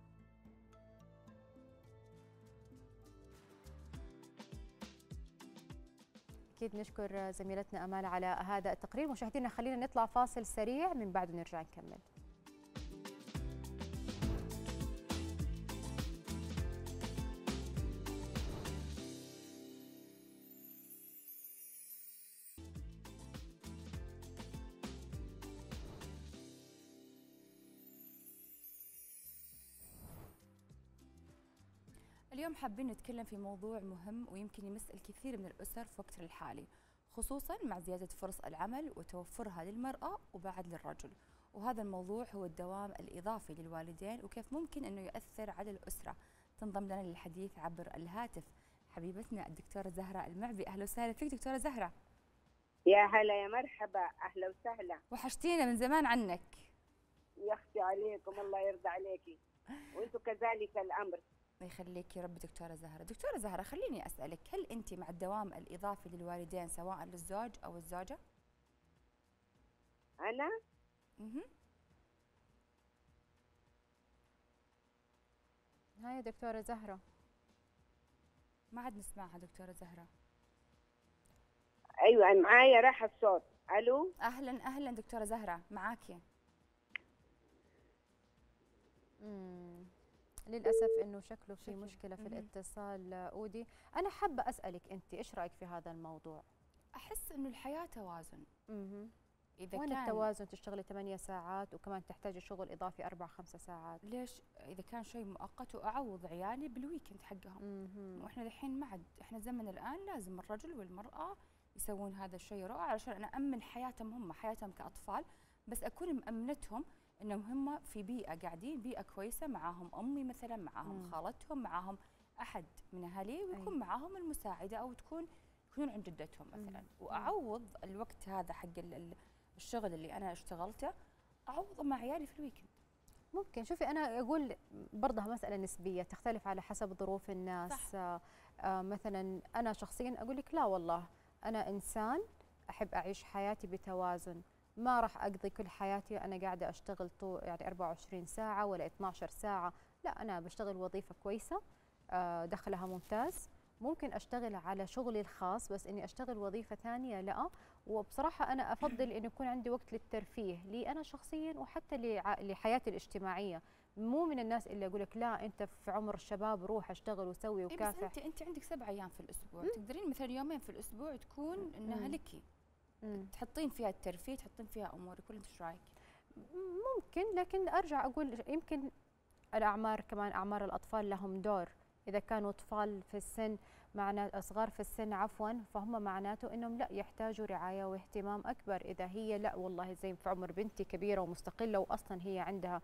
أكيد نشكر زميلتنا أمال على هذا التقرير. مشاهدينا خلينا نطلع فاصل سريع، من بعده نرجع نكمل. اليوم حابين نتكلم في موضوع مهم ويمكن يمس الكثير من الأسر في وقتنا الحالي، خصوصا مع زيادة فرص العمل وتوفرها للمرأة وبعد للرجل، وهذا الموضوع هو الدوام الإضافي للوالدين وكيف ممكن أنه يؤثر على الأسرة. تنضم لنا للحديث عبر الهاتف حبيبتنا الدكتورة زهرة المعبي. أهلا وسهلا فيك دكتورة زهرة. يا هلا يا مرحبا، أهلا وسهلا. وحشتينا من زمان عنك. يا أختي عليكم، الله يرضى عليكي وأنتم كذلك الأمر. الله يخليك يا رب دكتورة زهرة. دكتورة زهرة خليني أسألك، هل أنت مع الدوام الإضافي للوالدين سواء للزوج أو الزوجة؟ أنا؟ هاي دكتورة زهرة. ما عاد نسمعها دكتورة زهرة. أيوة معايا راح الصوت. ألو. أهلا أهلا دكتورة زهرة معاكي. للأسف إنه شكله في مشكلة في الاتصال. أودي أنا حابة أسألك أنت إيش رأيك في هذا الموضوع؟ أحس إنه الحياة توازن. إذا وين كان التوازن؟ تشتغلي 8 ساعات وكمان تحتاجي شغل إضافي 4-5 ساعات. ليش؟ إذا كان شيء مؤقت وأعوض عيالي بالويكند حقهم. وإحنا الحين ما عاد، إحنا زمن الآن لازم الرجل والمرأة يسوون هذا الشيء رائع علشان أنا أأمن حياتهم هم، حياتهم كأطفال، بس أكون مأمنتهم انهم هم في بيئه قاعدين بيئه كويسه، معاهم امي مثلا، معاهم خالتهم، معاهم احد من اهالي، ويكون معاهم المساعده او يكونون عند جدتهم مثلا، واعوض الوقت هذا حق الشغل اللي انا اشتغلته اعوضه مع عيالي في الويكند. ممكن. شوفي انا اقول برضها مساله نسبيه تختلف على حسب ظروف الناس. مثلا انا شخصيا اقول لك لا والله انا انسان احب اعيش حياتي بتوازن، ما راح أقضي كل حياتي أنا قاعدة أشتغل يعني 24 ساعة ولا 12 ساعة، لا أنا بشتغل وظيفة كويسة دخلها ممتاز، ممكن أشتغل على شغلي الخاص بس إني أشتغل وظيفة ثانية لا. وبصراحة أنا أفضل إنه يكون عندي وقت للترفيه لي أنا شخصيا وحتى لحياتي الاجتماعية. مو من الناس اللي أقول لك لا أنت في عمر الشباب روح أشتغل وسوي وكافح. بس أنت عندك 7 أيام في الأسبوع، تقدرين مثلا يومين في الأسبوع تكون إنها لكي تحطين فيها الترفيه، تحطين فيها امورك، ولا انت ايش رايك؟ ممكن، لكن ارجع اقول يمكن الاعمار كمان، اعمار الاطفال لهم دور. اذا كانوا اطفال في السن صغار في السن عفوا، فهم معناته انهم لا يحتاجوا رعايه واهتمام اكبر. اذا هي لا والله زي في عمر بنتي كبيره ومستقله واصلا هي عندها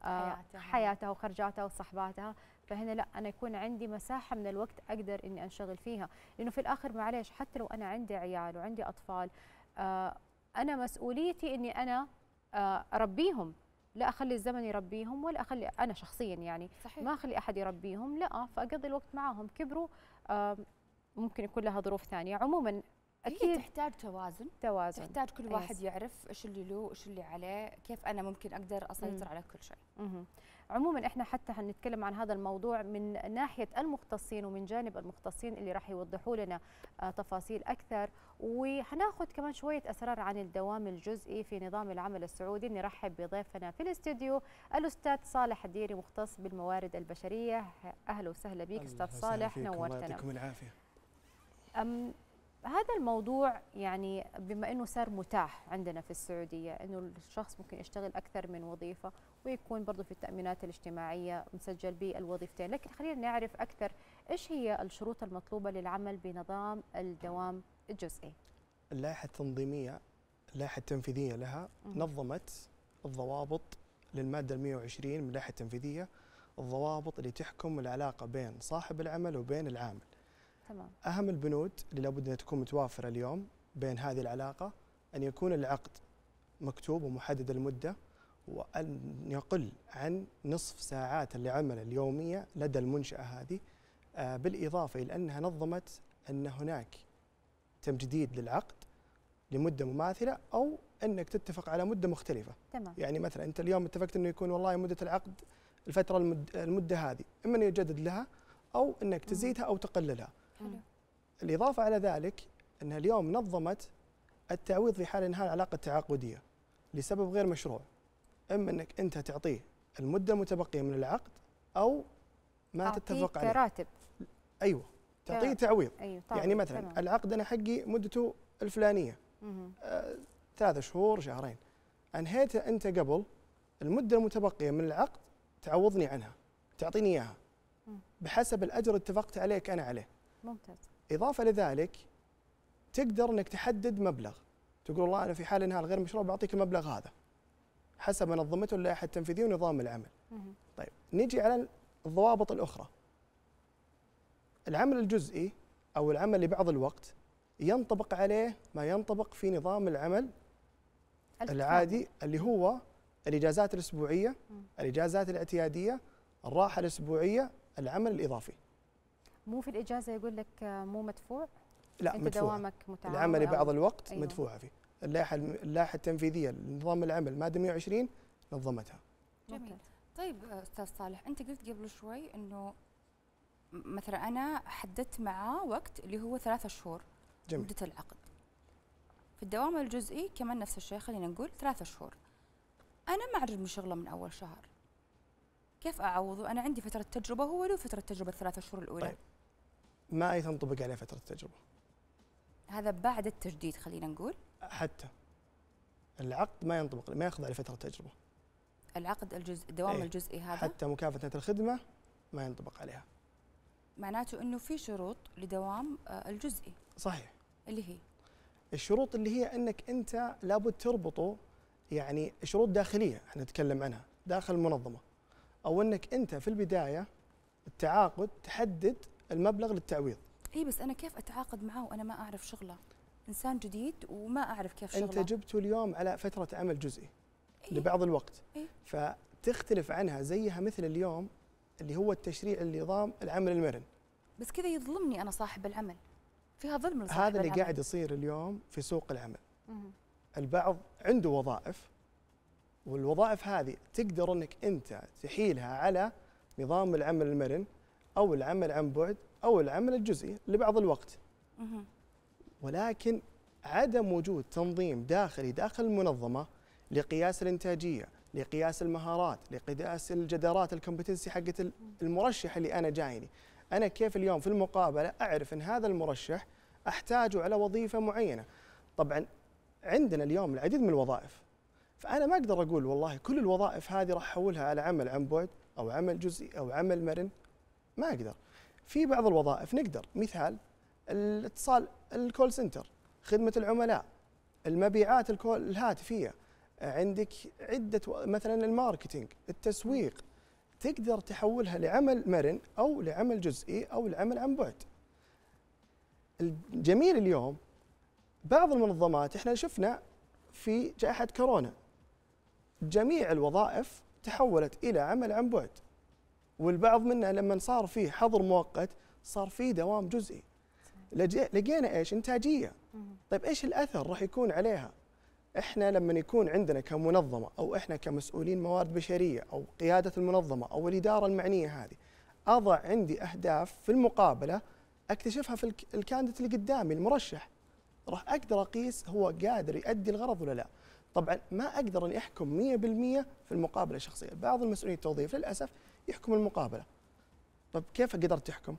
حياتها وخرجاتها وصحباتها، فهنا لا انا يكون عندي مساحه من الوقت اقدر اني انشغل فيها. لانه في الاخر معليش حتى لو انا عندي عيال وعندي اطفال أنا مسؤوليتي إني أنا أربيهم، لا أخلي الزمن يربيهم ولا أخلي أنا شخصيا يعني صحيح. ما أخلي أحد يربيهم لا، فأقضي الوقت معهم. كبروا ممكن يكون لها ظروف ثانية. عموما اكيد تحتاج توازن، تحتاج كل واحد يس. يعرف ايش اللي له ايش اللي عليه، كيف انا ممكن اقدر اسيطر على كل شيء. عموما احنا حتى هنتكلم عن هذا الموضوع من ناحيه المختصين ومن جانب المختصين اللي راح يوضحوا لنا تفاصيل اكثر، وهناخذ كمان شويه اسرار عن الدوام الجزئي في نظام العمل السعودي. نرحب بضيفنا في الاستوديو الاستاذ صالح الديري، مختص بالموارد البشريه. اهلا وسهلا بك استاذ صالح، نورتنا. الله يعطيكم العافيه. هذا الموضوع يعني بما انه صار متاح عندنا في السعوديه انه الشخص ممكن يشتغل اكثر من وظيفه ويكون برضه في التامينات الاجتماعيه مسجل بالوظيفتين، لكن خلينا نعرف اكثر ايش هي الشروط المطلوبه للعمل بنظام الدوام الجزئي. اللائحه التنظيميه، اللائحه التنفيذيه لها نظمت الضوابط للماده 120 من اللائحه التنفيذيه، الضوابط اللي تحكم العلاقه بين صاحب العمل وبين العامل. تمام. أهم البنود اللي لابد أن تكون متوافرة اليوم بين هذه العلاقة أن يكون العقد مكتوب ومحدد المدة، وأن يقل عن نصف ساعات العمل اليومية لدى المنشأة هذه، بالإضافة إلى أنها نظمت أن هناك تمديد للعقد لمدة مماثلة أو أنك تتفق على مدة مختلفة. تمام. يعني مثلا أنت اليوم اتفقت أنه يكون والله مدة العقد الفترة المدة هذه، إما أن يجدد لها أو أنك تزيدها أو تقللها. حلو. الإضافة على ذلك أنها اليوم نظمت التعويض في حال إنهاء العلاقة التعاقدية لسبب غير مشروع، إما أنك أنت تعطيه المدة المتبقية من العقد أو ما تتفق عليه. كراتب. أيوه، تعطيه تعويض. أيوه. يعني مثلا تمام. العقد أنا حقي مدته الفلانية 3 شهور شهرين، أنهيته أنت قبل، المدة المتبقية من العقد تعوضني عنها، تعطيني إياها بحسب الأجر اللي اتفقت عليك أنا عليه. ممتاز. إضافة لذلك تقدر أنك تحدد مبلغ، تقول والله أنا في حال إنهاء الغير مشروع بعطيك المبلغ هذا حسب ما نظمته اللائحة التنفيذية ونظام العمل. طيب نيجي على الضوابط الأخرى. العمل الجزئي أو العمل لبعض الوقت ينطبق عليه ما ينطبق في نظام العمل العادي، اللي هو الإجازات الأسبوعية، الإجازات الاعتيادية، الراحة الأسبوعية، العمل الإضافي. مو في الإجازة يقول لك مو مدفوع؟ لا، أنت مدفوع. دوامك متعاون. العمل لبعض الوقت أيوة. مدفوعة فيه. اللائحة التنفيذية لنظام العمل مادة 120 نظمتها. جميل. طيب أستاذ صالح، أنت قلت قبل شوي أنه مثلا أنا حددت معاه وقت اللي هو 3 شهور. جميل. مدة العقد. في الدوام الجزئي كمان نفس الشيء، خلينا نقول 3 شهور. أنا ما عجبني شغله من أول شهر. كيف أعوضه؟ أنا عندي فترة تجربة، هو له فترة تجربة 3 شهور الأولى. طيب. ما تنطبق عليه فترة التجربة. هذا بعد التجديد خلينا نقول. حتى العقد ما ينطبق، ما ياخذ عليه فترة تجربة. العقد الدوام الجزئي هذا حتى مكافأة الخدمة ما ينطبق عليها. معناته انه في شروط لدوام الجزئي. صحيح. اللي هي الشروط اللي هي انك انت لابد تربطه، يعني شروط داخليه احنا نتكلم عنها داخل المنظمه، او انك انت في البدايه التعاقد تحدد المبلغ للتعويض. اي بس انا كيف اتعاقد معه وانا ما اعرف شغله؟ انسان جديد وما اعرف كيف شغله. انت جبته اليوم على فتره عمل جزئي لبعض الوقت، فتختلف عنها زيها مثل اليوم اللي هو التشريع النظام العمل المرن. بس كذا يظلمني انا صاحب العمل، فيها ظلم لصاحب هذا اللي العمل. قاعد يصير اليوم في سوق العمل. البعض عنده وظائف، والوظائف هذه تقدر انك انت تحيلها على نظام العمل المرن او العمل عن بعد او العمل الجزئي لبعض الوقت. ولكن عدم وجود تنظيم داخلي داخل المنظمه لقياس الانتاجيه، لقياس المهارات، لقياس الجدارات الكومبتنسي حقت المرشح اللي انا جايني. انا كيف اليوم في المقابله اعرف ان هذا المرشح احتاجه على وظيفه معينه. طبعا عندنا اليوم العديد من الوظائف، فانا ما اقدر اقول والله كل الوظائف هذه راح احولها على عمل عن بعد او عمل جزئي او عمل مرن، ما اقدر. في بعض الوظائف نقدر، مثال الاتصال، الكول سنتر، خدمه العملاء، المبيعات الهاتفيه، عندك عده مثلا الماركتينج، التسويق، تقدر تحولها لعمل مرن او لعمل جزئي او لعمل عن بعد. الجميل اليوم بعض المنظمات احنا شفنا في جائحة كورونا جميع الوظائف تحولت إلى عمل عن بعد، والبعض منا لما صار فيه حظر مؤقت صار فيه دوام جزئي. لقينا ايش؟ انتاجيه. طيب ايش الاثر راح يكون عليها؟ احنا لما يكون عندنا كمنظمه او احنا كمسؤولين موارد بشريه او قياده المنظمه او الاداره المعنيه هذه، اضع عندي اهداف في المقابله اكتشفها في الكانديديت اللي قدامي المرشح، راح اقدر اقيس هو قادر يؤدي الغرض ولا لا. طبعا ما اقدر اني احكم 100% في المقابله الشخصيه، بعض المسؤولين التوظيف للاسف يحكم المقابله. طيب كيف قدرت تحكم؟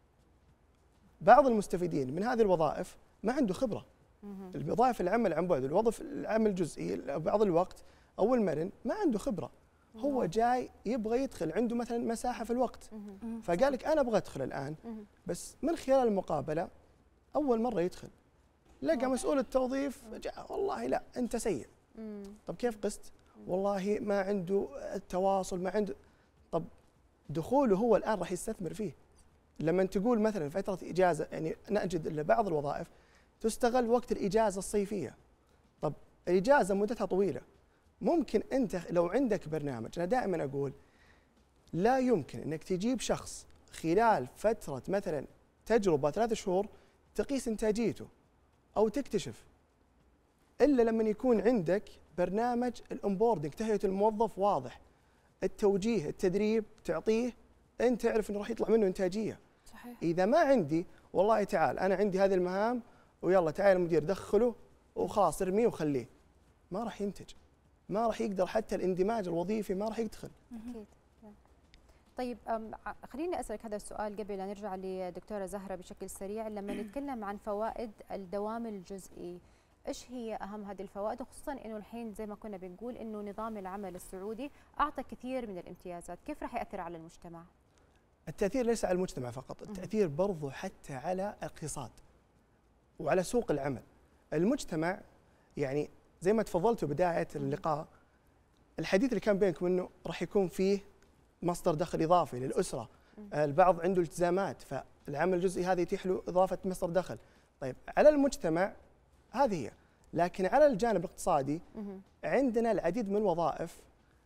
بعض المستفيدين من هذه الوظائف ما عنده خبره. الوظائف العمل عن بعد، الوظيفه العمل الجزئي بعض الوقت او المرن ما عنده خبره. هو جاي يبغى يدخل، عنده مثلا مساحه في الوقت، فقال لك انا ابغى ادخل الان، بس من خلال المقابله اول مره يدخل لقى مسؤول التوظيف والله لا انت سيء. طب كيف قست؟ والله ما عنده التواصل، ما عنده. طب دخوله هو الان راح يستثمر فيه. لما تقول مثلا فتره اجازه، يعني نجد ان بعض الوظائف تستغل وقت الاجازه الصيفيه. طب الاجازه مدتها طويله، ممكن انت لو عندك برنامج، انا دائما اقول لا يمكن انك تجيب شخص خلال فتره مثلا تجربه 3 شهور تقيس انتاجيته او تكتشف، الا لما يكون عندك برنامج الانبوردنج، تهيئه الموظف واضح، التوجيه، التدريب تعطيه، انت تعرف انه راح يطلع منه انتاجيه. صحيح. اذا ما عندي والله تعال انا عندي هذه المهام ويلا تعال المدير دخله وخلاص ارميه وخليه، ما راح ينتج، ما راح يقدر حتى الاندماج الوظيفي ما راح يدخل. اكيد. طيب خليني اسالك هذا السؤال قبل ان نرجع لدكتوره زهره بشكل سريع. لما نتكلم عن فوائد الدوام الجزئي، ايش هي اهم هذه الفوائد، وخصوصا انه الحين زي ما كنا بنقول انه نظام العمل السعودي اعطى كثير من الامتيازات، كيف راح ياثر على المجتمع؟ التاثير ليس على المجتمع فقط، التاثير برضو حتى على الاقتصاد وعلى سوق العمل. المجتمع يعني زي ما تفضلتوا بدايه اللقاء، الحديث اللي كان بينكم انه راح يكون فيه مصدر دخل اضافي للاسره، البعض عنده التزامات، فالعمل الجزئي هذا يتيح له اضافه مصدر دخل. طيب على المجتمع هذه هي، لكن على الجانب الاقتصادي عندنا العديد من الوظائف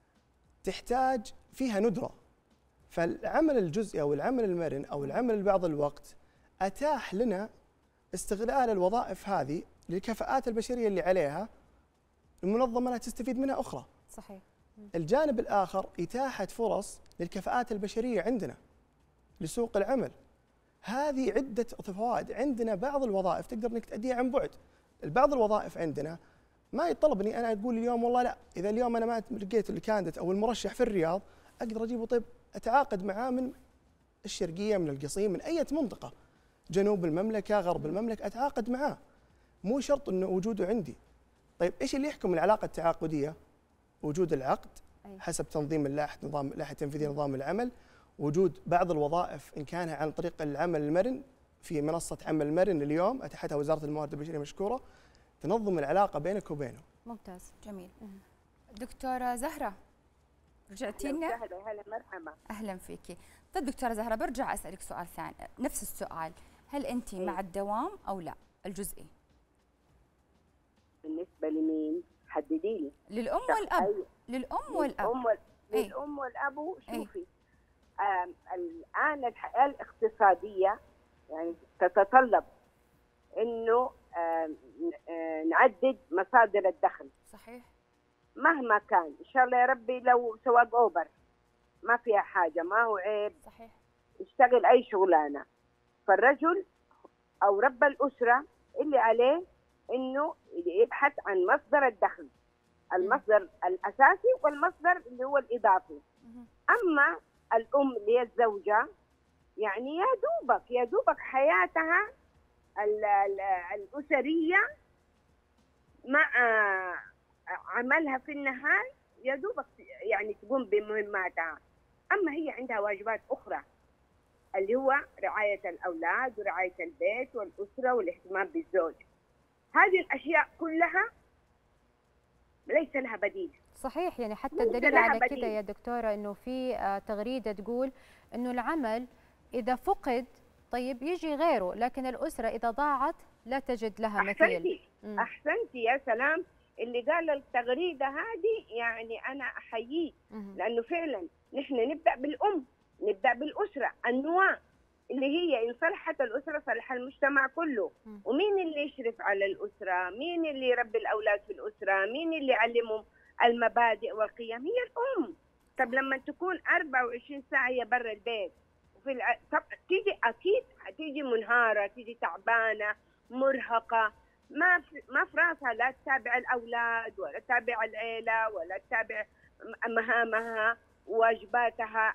تحتاج فيها ندره، فالعمل الجزئي او العمل المرن او العمل بعض الوقت اتاح لنا استغلال الوظائف هذه للكفاءات البشريه اللي عليها المنظمه لا تستفيد منها اخرى. صحيح. الجانب الآخر إتاحة فرص للكفاءات البشرية عندنا لسوق العمل. هذه عدة فوائد. عندنا بعض الوظائف تقدر انك تأديها عن بعد. بعض الوظائف عندنا ما يتطلب اني انا اقول اليوم والله لا، اذا اليوم انا ما لقيت الكانديديت او المرشح في الرياض اقدر اجيبه، طيب اتعاقد معاه من الشرقية، من القصيم، من اي منطقة، جنوب المملكة، غرب المملكة، اتعاقد معاه. مو شرط انه وجوده عندي. طيب ايش اللي يحكم العلاقة التعاقدية؟ وجود العقد حسب تنظيم اللائحة التنفيذية نظام العمل، وجود بعض الوظائف إن كان عن طريق العمل المرن في منصة عمل مرن اليوم أتاحتها وزارة الموارد البشرية مشكورة، تنظم العلاقة بينك وبينه. ممتاز. جميل. دكتورة زهرة رجعتي لنا؟ هلا مرحبا. أهلا فيكي. طيب دكتورة زهرة برجع أسألك سؤال ثاني، نفس السؤال، هل أنت مع الدوام أو لا الجزئي؟ بالنسبة لمين؟ حددي لي. للأم والأب. للأم والأب. للأم والأب. شوفي الآن الحياة الاقتصادية يعني تتطلب إنه نعدد مصادر الدخل. صحيح. مهما كان إن شاء الله يا ربي، لو سواق أوبر ما فيها حاجة، ما هو عيب. صحيح. يشتغل أي شغلانة. فالرجل أو رب الأسرة اللي عليه إنه يبحث عن مصدر الدخل، المصدر الأساسي والمصدر اللي هو الإضافي. أما الأم اللي هي الزوجة يعني يا دوبك حياتها الأسرية مع عملها في النهار يا دوبك يعني تقوم بمهماتها. أما هي عندها واجبات أخرى اللي هو رعاية الأولاد ورعاية البيت والأسرة والاهتمام بالزوج. هذه الأشياء كلها ليس لها بديل. صحيح، يعني حتى الدليل على كده يا دكتورة انه في تغريدة تقول انه العمل اذا فقد طيب يجي غيره، لكن الأسرة اذا ضاعت لا تجد لها مثيل. احسنتي يا سلام، اللي قال التغريدة هذه يعني انا احييه، لانه فعلا نحن نبدأ بالأم، نبدأ بالأسرة، النواة اللي هي إن صلحت الأسرة صلح المجتمع كله. ومين اللي يشرف على الأسرة؟ مين اللي يربي الأولاد في الأسرة؟ مين اللي يعلمهم المبادئ والقيم؟ هي الأم. طب لما تكون 24 ساعة هي برا البيت طب تيجي أكيد تيجي منهارة، تيجي تعبانة مرهقة، ما في راسها لا تتابع الأولاد ولا تتابع العيلة ولا تتابع مهامها وواجباتها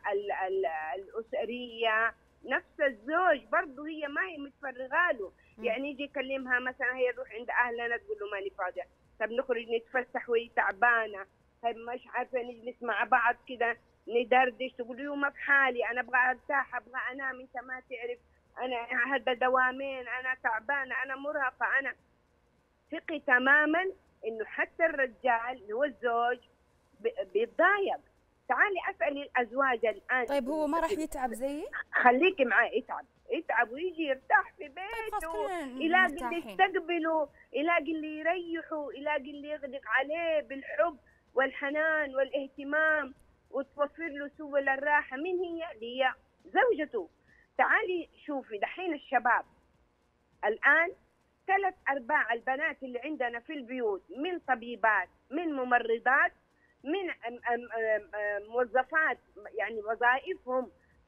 الأسرية. نفس الزوج برضه هي ما هي متفرغة له، يعني يجي يكلمها مثلا هي تروح عند أهلنا تقول له ماني فاضية، طب نخرج نتفسح وهي تعبانة، طيب مش عارفة نجلس مع بعض كده ندردش، تقول له ما في حالي أنا أبغى أرتاح أبغى أنام، أنت ما تعرف أنا هذا دوامين أنا تعبانة أنا مرهقة. أنا ثقي تماما إنه حتى الرجال اللي هو الزوج بيتضايق. تعالي أسألي الأزواج الآن. طيب هو ما راح يتعب زيي؟ خليكي معاه، يتعب ويجي يرتاح في بيته، يلاقي اللي يستقبله، يلاقي اللي يريحه، يلاقي اللي يغدق عليه بالحب والحنان والاهتمام وتوفر له سبل الراحة. مين هي؟ اللي هي زوجته. تعالي شوفي دحين الشباب الآن 3/4 البنات اللي عندنا في البيوت من طبيبات، من ممرضات، من موظفات، يعني وظائفهم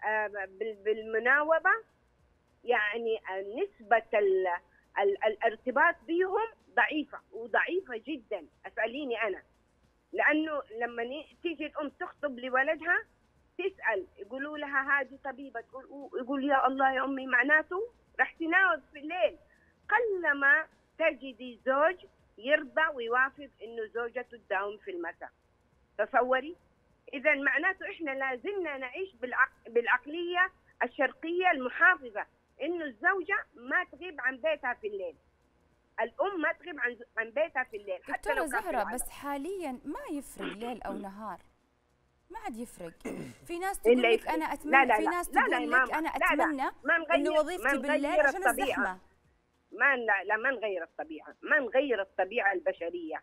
بالمناوبة، يعني نسبة الارتباط بهم ضعيفة وضعيفة جدا. أسأليني أنا، لأنه لما تيجي الأم تخطب لولدها تسأل يقولوا لها هذه طبيبة، يقول يا الله يا أمي معناته راح تناوب في الليل. قلما تجدي زوج يرضى ويوافق إنه زوجته تداوم في المساء. تصوري؟ إذا معناته إحنا لازلنا نعيش بالعقلية الشرقية المحافظة، إنه الزوجة ما تغيب عن بيتها في الليل، الأم ما تغيب عن بيتها في الليل. حتى لو دكتورة زهرة بس حاليا ما يفرق ليل أو نهار، ما عاد يفرق. في ناس تقول لك أنا أتمنى، في ناس تقول لك أنا أتمنى إنه وظيفتي بالليل عشان الزحمة. ما نغير الطبيعة، ما نغير الطبيعة البشرية.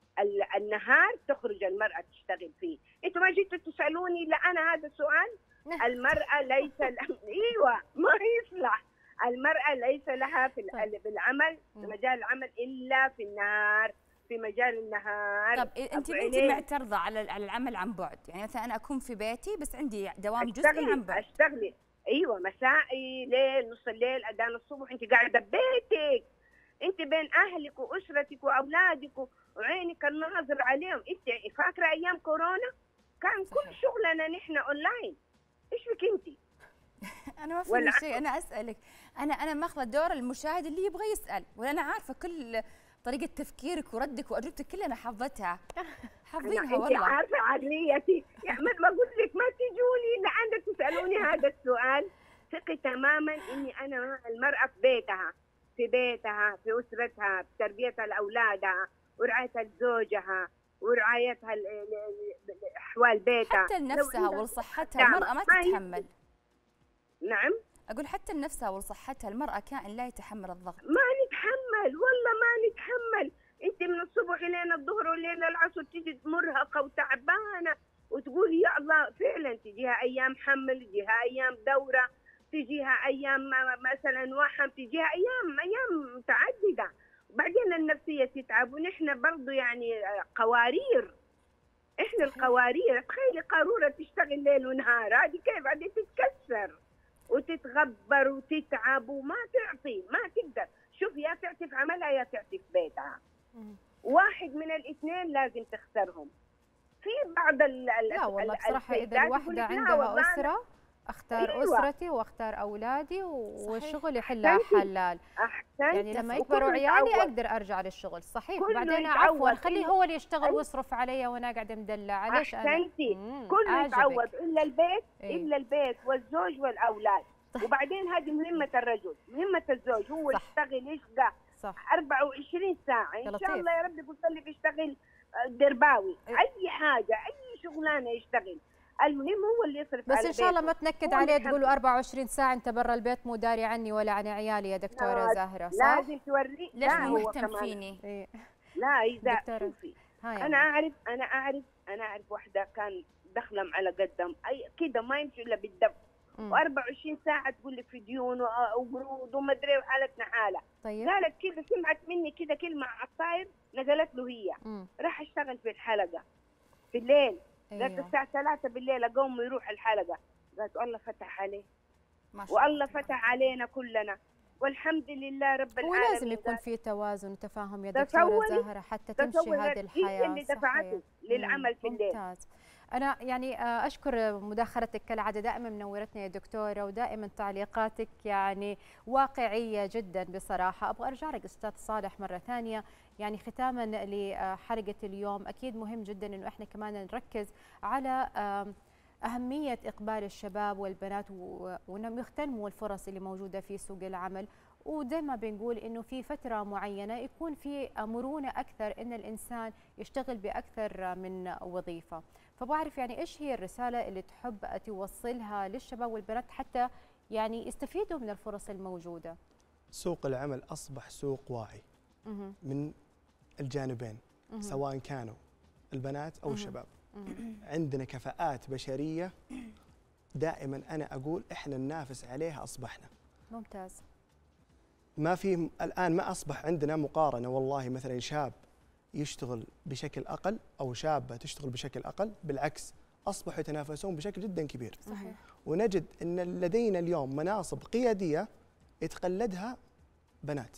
النهار تخرج المرأة تشتغل فيه. انتوا ما جيتوا تسألوني لا أنا هذا السؤال. المرأة ليس ايوه ما يصلح. المرأة ليس لها بالعمل في مجال العمل إلا في النهار، في مجال النهار. طب انت معترضة على العمل عن بعد؟ يعني مثلا أنا أكون في بيتي بس عندي دوام جزئي عن بعد. أشتغلي ايوه مسائي ليل نص الليل أذان الصبح انت قاعدة ببيتك، انت بين اهلك واسرتك واولادك وعينك الناظر عليهم. انت فاكره ايام كورونا كان كل شغلنا نحن اونلاين، ايش بك انت؟ انا ما فهمت شيء، انا اسالك، انا ماخذه دور المشاهد اللي يبغى يسال، وانا عارفه كل طريقه تفكيرك وردك واجوبتك كلها انا حافظتها، حافظينها والله. انت عارفه عقليتي، يا احمد ما قلت لك ما تجوني لعندك تسالوني هذا السؤال. ثقي تماما اني انا المراه في بيتها في اسرتها، بتربيتها لاولادها ورعايتها لزوجها ورعايتها لاحوال بيتها، حتى لنفسها ولصحتها. المراه ما تتحمل. نعم اقول حتى لنفسها ولصحتها، المراه كائن لا يتحمل الضغط. ما نتحمل والله ما نتحمل. انت من الصبح لين الظهر ولين العصر تجي مرهقه وتعبانه وتقول يا الله. فعلا تجيها ايام حمل، تجيها ايام دوره، تجيها ايام مثلا وحم، تجيها ايام متعدده، وبعدين النفسيه تتعب. ونحن برضو يعني قوارير، احنا القوارير. تخيلي قاروره تشتغل ليل ونهار، هذه كيف بعدين تتكسر وتتغبر وتتعب وما تعطي، ما تقدر. شوف يا تعطي في عملها يا تعطي في بيتها، واحد من الاثنين لازم تختارهم. في بعض لا والله بصراحه اذا الوحده عندها اسره اختار أيوة. اسرتي واختار اولادي والشغل يحلها حلال. يعني لما يكبروا عيالي اقدر ارجع للشغل. صحيح بعدين عفوا خليه هو اللي يشتغل ويصرف علي وانا قاعده مدلعه. ليش انا؟ احسنتي. كله يتعوض الا البيت. الا البيت والزوج والاولاد. وبعدين هذه مهمه الرجل. مهمه الزوج هو يشتغل يشقى 24 ساعه ان شاء الله. يا رب قلت لك يشتغل درباوي، اي حاجه اي شغلانه يشتغل، المهم هو اللي يصرف بس ان شاء الله ما تنكد عليه تقولوا 24 ساعه انت برا البيت مو داري عني ولا عن عيالي يا دكتوره زهره. صح؟ لازم توريه ليش مو مهتم فيني. لا اذا شوفي انا اعرف واحده كان دخلهم على قدم اي كده ما يمشي الا بالدب. و24 ساعه تقول لك في ديون وقروض وما ادري وحالتنا حاله. طيب. قالت كذا، سمعت مني كذا كلمه على الطاير نزلت له هي. راح اشتغل في الحلقه في الليل. قالت الساعه 3 بالليل اقوم يروح الحلقه. قالت والله فتح عليه والله فتح علينا كلنا والحمد لله رب العالمين. ولازم يكون في توازن وتفاهم يا دكتورة زهرة حتى تمشي هذه الحياة. هي اللي دفعته للعمل في الليل. ممتاز. أنا يعني أشكر مداخلتك كالعادة، دائما منورتنا يا دكتورة، ودائما تعليقاتك يعني واقعية جدا بصراحة. أبغى أرجع لك أستاذ صالح مرة ثانية، يعني ختاما لحلقة اليوم، أكيد مهم جدا إنه إحنا كمان نركز على أهمية إقبال الشباب والبنات وأنهم يغتنموا الفرص اللي موجودة في سوق العمل. ودائما بنقول إنه في فترة معينة يكون في مرونة أكثر، إن الإنسان يشتغل بأكثر من وظيفة. فبعرف يعني إيش هي الرسالة اللي تحب توصلها للشباب والبنات حتى يعني يستفيدوا من الفرص الموجودة؟ سوق العمل أصبح سوق واعي من الجانبين، سواء كانوا البنات أو الشباب. عندنا كفاءات بشرية دائما أنا أقول إحنا ننافس عليها أصبحنا. ممتاز. ما في الآن ما أصبح عندنا مقارنة، والله مثلا شاب يشتغل بشكل أقل أو شابة تشتغل بشكل أقل، بالعكس أصبحوا يتنافسون بشكل جدا كبير. صحيح. ونجد أن لدينا اليوم مناصب قيادية يتقلدها بنات.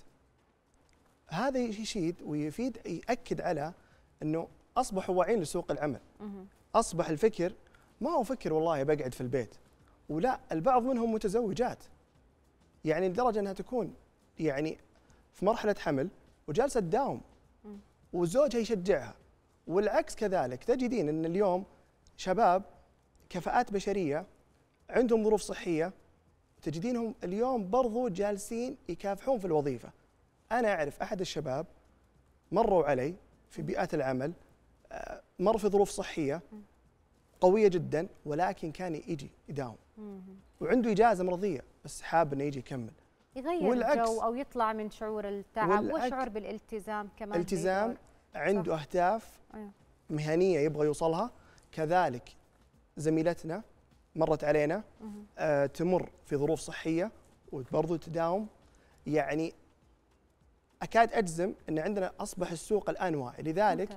هذا يشيد ويفيد، يأكد على أنه أصبحوا واعين لسوق العمل. أصبح الفكر ما هو فكر والله بقعد في البيت، ولا البعض منهم متزوجات، يعني لدرجة أنها تكون يعني في مرحلة حمل وجالسة تداوم وزوجها يشجعها، والعكس كذلك. تجدين أن اليوم شباب كفاءات بشرية عندهم ظروف صحية، تجدينهم اليوم برضو جالسين يكافحون في الوظيفة. أنا أعرف أحد الشباب مروا علي في بيئات العمل، مر في ظروف صحية قوية جدا، ولكن كان يجي يداوم وعنده إجازة مرضية بس حاب أنه يجي يكمل، يغير الجو أو يطلع من شعور التعب وشعور بالالتزام كمان. التزام، عنده أهداف مهنية يبغى يوصلها. كذلك زميلتنا مرت علينا تمر في ظروف صحية وبرضو تداوم. يعني أكاد أجزم أن عندنا أصبح السوق الآن واعي، لذلك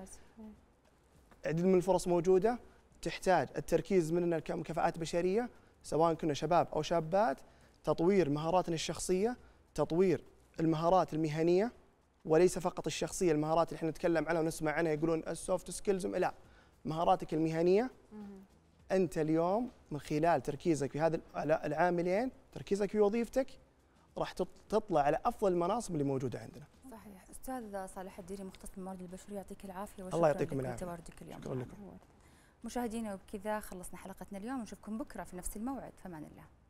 عدد من الفرص موجودة تحتاج التركيز مننا ككفاءات بشرية، سواء كنا شباب أو شابات، تطوير مهاراتنا الشخصية، تطوير المهارات المهنية، وليس فقط الشخصية، المهارات اللي احنا نتكلم عنها ونسمع عنها يقولون السوفت سكيلز، لا، مهاراتك المهنية. أنت اليوم من خلال تركيزك في هذا العاملين، تركيزك في وظيفتك، راح تطلع على أفضل المناصب اللي موجودة عندنا. صحيح. أستاذ صالح الديري، مختص بالموارد البشرية، يعطيك العافية الله يعطيكم العافية وتواجدك اليوم. شكرا لكم. مشاهدينا، وبكذا خلصنا حلقتنا اليوم، ونشوفكم بكرة في نفس الموعد. فمان الله.